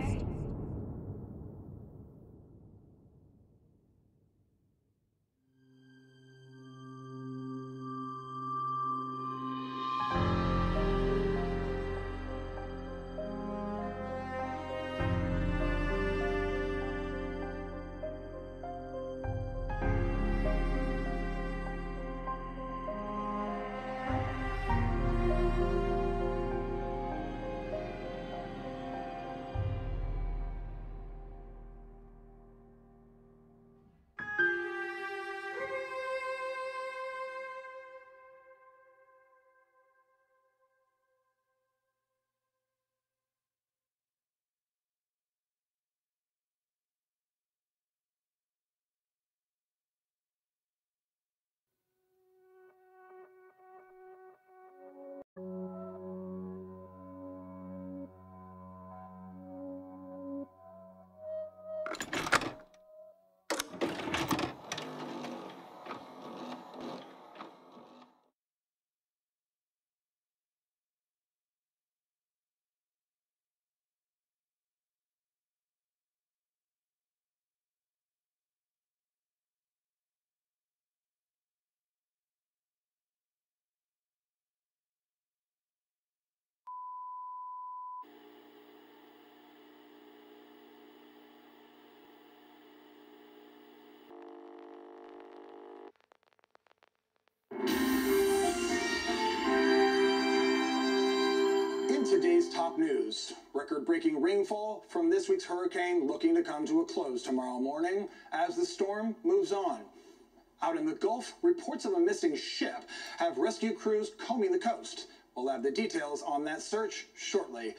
Today's top news. Record-breaking rainfall from this week's hurricane looking to come to a close tomorrow morning as the storm moves on. Out in the Gulf, reports of a missing ship have rescue crews combing the coast. We'll have the details on that search shortly.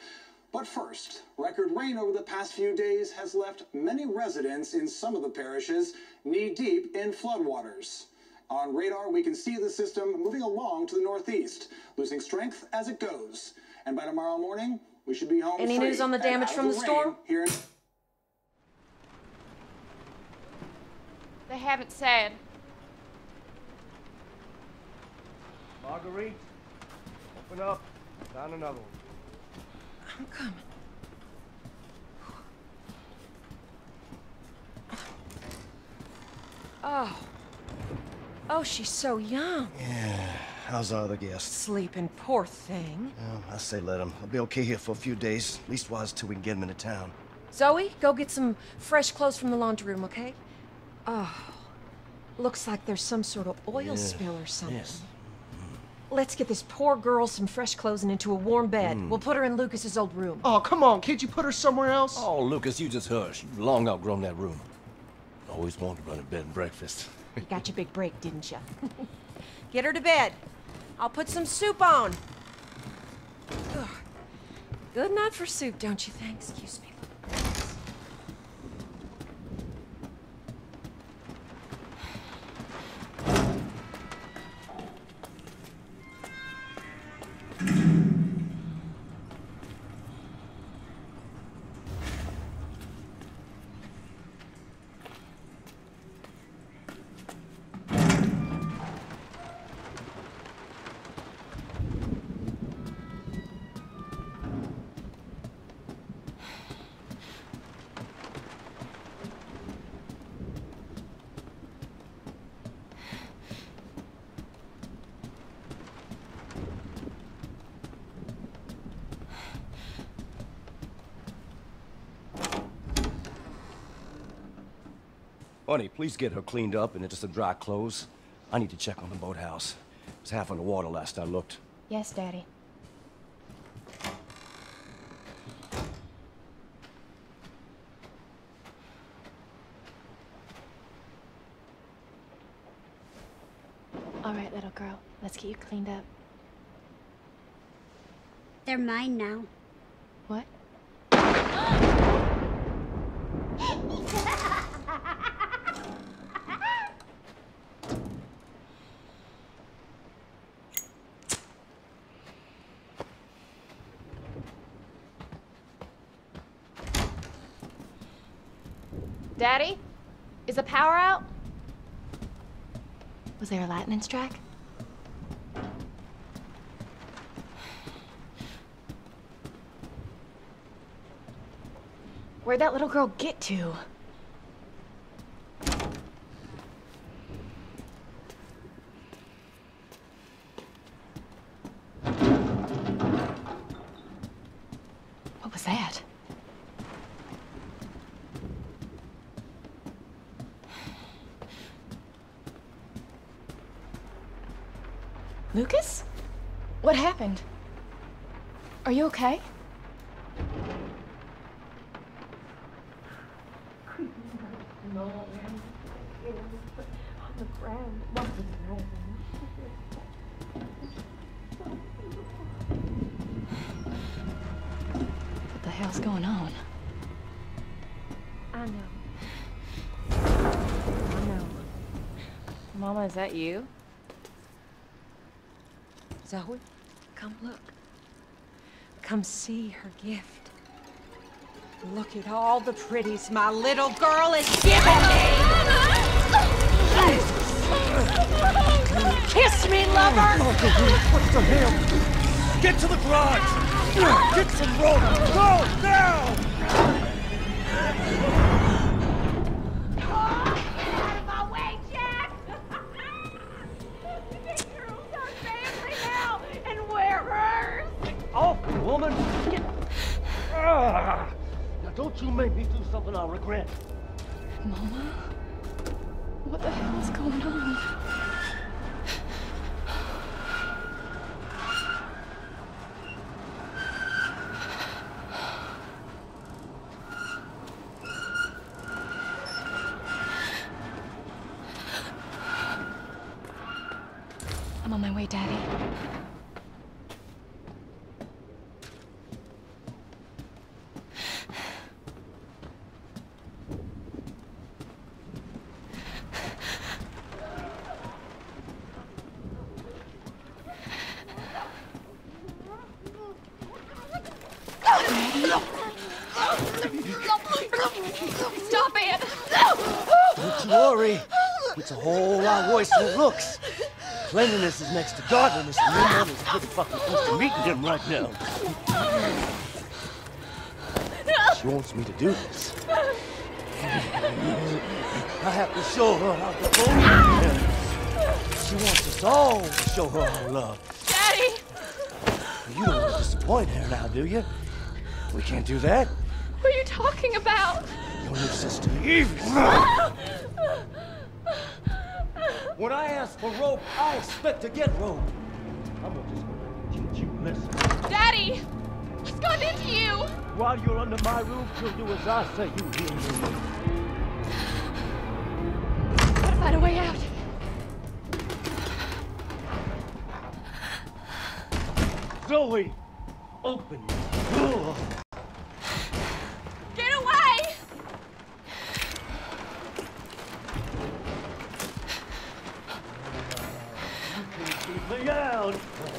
But first, record rain over the past few days has left many residents in some of the parishes knee-deep in floodwaters. On radar, we can see the system moving along to the northeast, losing strength as it goes. And by tomorrow morning, we should be home Any free news on the and damage out of from the rain storm? Here in They haven't said. Marguerite, open up. Found another one. I'm coming. Oh. Oh, she's so young. Yeah, how's our other guest? Sleeping, poor thing. Well, I say let him. I'll be okay here for a few days. Leastwise till we can get him into town. Zoe, go get some fresh clothes from the laundry room, okay? Oh. Looks like there's some sort of oil Yeah. spill or something. Yes. Let's get this poor girl some fresh clothes and into a warm bed. Mm. We'll put her in Lucas's old room. Oh, come on, can't you put her somewhere else? Oh, Lucas, you just hush. You've long outgrown that room. Always wanted to run a bed and breakfast. You got your big break, didn't you? Get her to bed. I'll put some soup on. Ugh. Good night for soup, don't you think? Excuse me. Honey, please get her cleaned up and into some dry clothes. I need to check on the boathouse. It was half underwater last I looked. Yes, Daddy. All right, little girl. Let's get you cleaned up. They're mine now. What? Daddy? Is the power out? Was there a lightning strike? Where'd that little girl get to? What was that? Lucas? What happened? Are you okay? No, on the ground. On the ground. What the hell's going on? I know. I know. Mama, is that you? Zoe, come look. Come see her gift. Look at all the pretties my little girl is giving me! Kiss me, lover! What the hell? Get to the garage! Get some rope! Go, now! Out of my way, Jack! Take your own family now and wear hers! Off, woman! Get... Ah! Now don't you make me do something I'll regret. Mama? What the hell is going on? I'm on my way, Daddy. worry. It's a whole lot worse than it looks. Cleanliness is next to godliness, and your mother's pretty fucking close to meeting him right now. She wants me to do this. I have to show her how devoted I am. She wants us all to show her our love. Daddy! You don't want to disappoint her now, do you? We can't do that. What are you talking about? Your new sister, Evie. When I ask for rope, I expect to get rope. I'm gonna just gonna teach you a lesson. Daddy! What's gone into you? While you're under my roof, you'll do as I say. You hear me? Gotta find a way out. Zoe, open the door. Get away! Keep me out.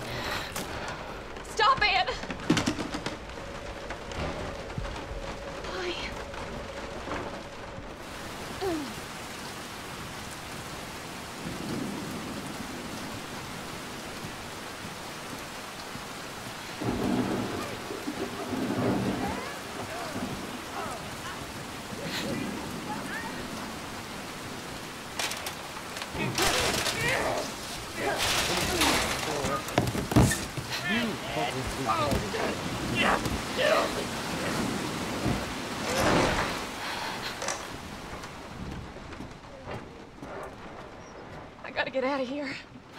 Stop it! Why? I gotta get out of here.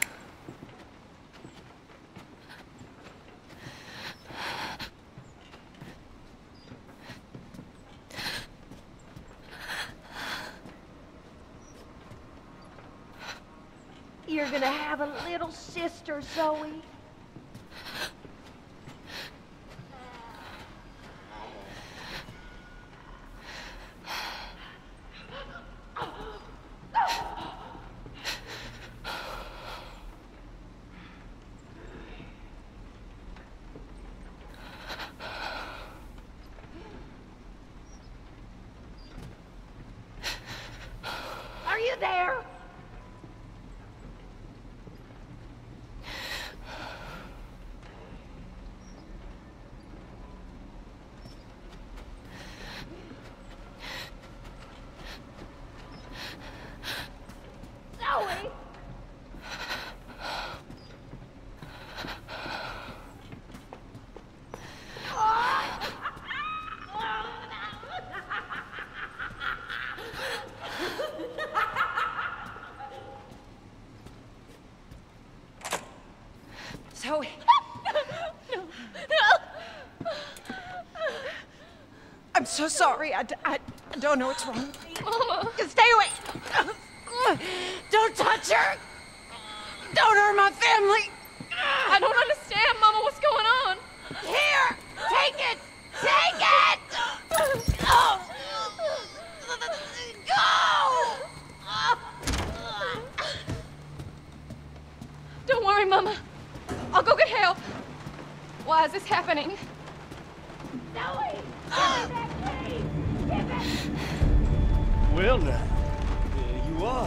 You're gonna have a little sister, Zoe. Are you there? Zoe! Zoe. No, no. I'm so sorry. I, d- I don't know what's wrong. Mama. Stay away. Don't touch her. Don't hurt my family. I don't understand, Mama. What's going on? Here, take it. Take it. Oh. Go. Don't worry, Mama. I'll go get help. Why is this happening? Zoe! Give me that key! Give it! Well now, there you are.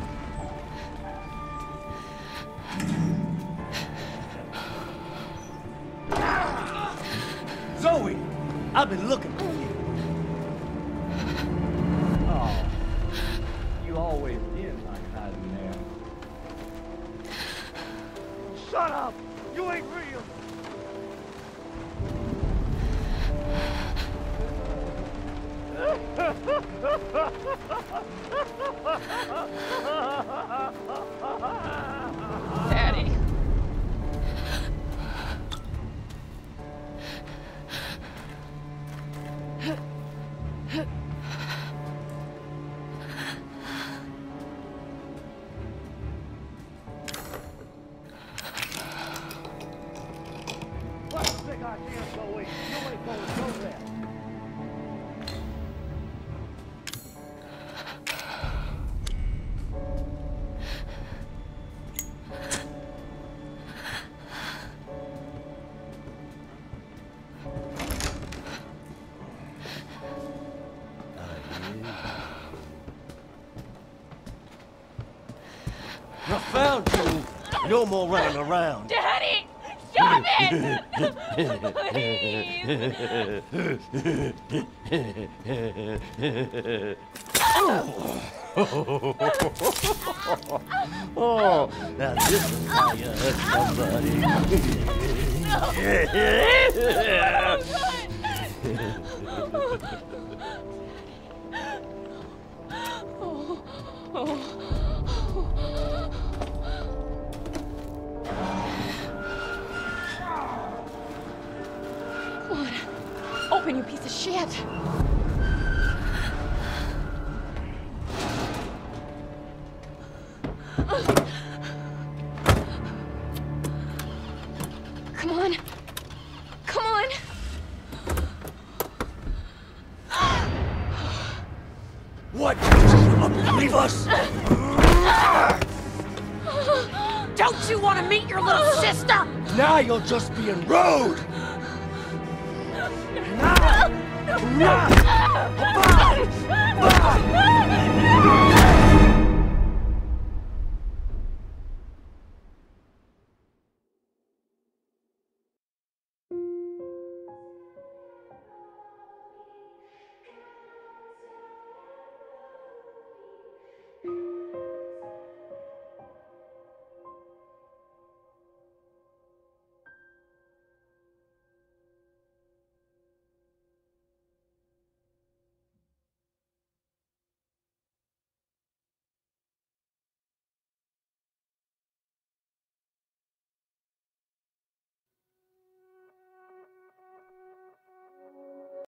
Zoe, I've been looking for you. Oh, you always did like hiding there. Shut up! You ain't real! Daddy. What's the big idea, Zoe? You ain't going nowhere. I found you. No more running around. Daddy! Stop it! Oh, now this is how you hurt somebody. Open, you piece of shit! Come on. Come on. What? You just up and leave us? Don't you want to meet your little sister? Now you're just being rude! No! No!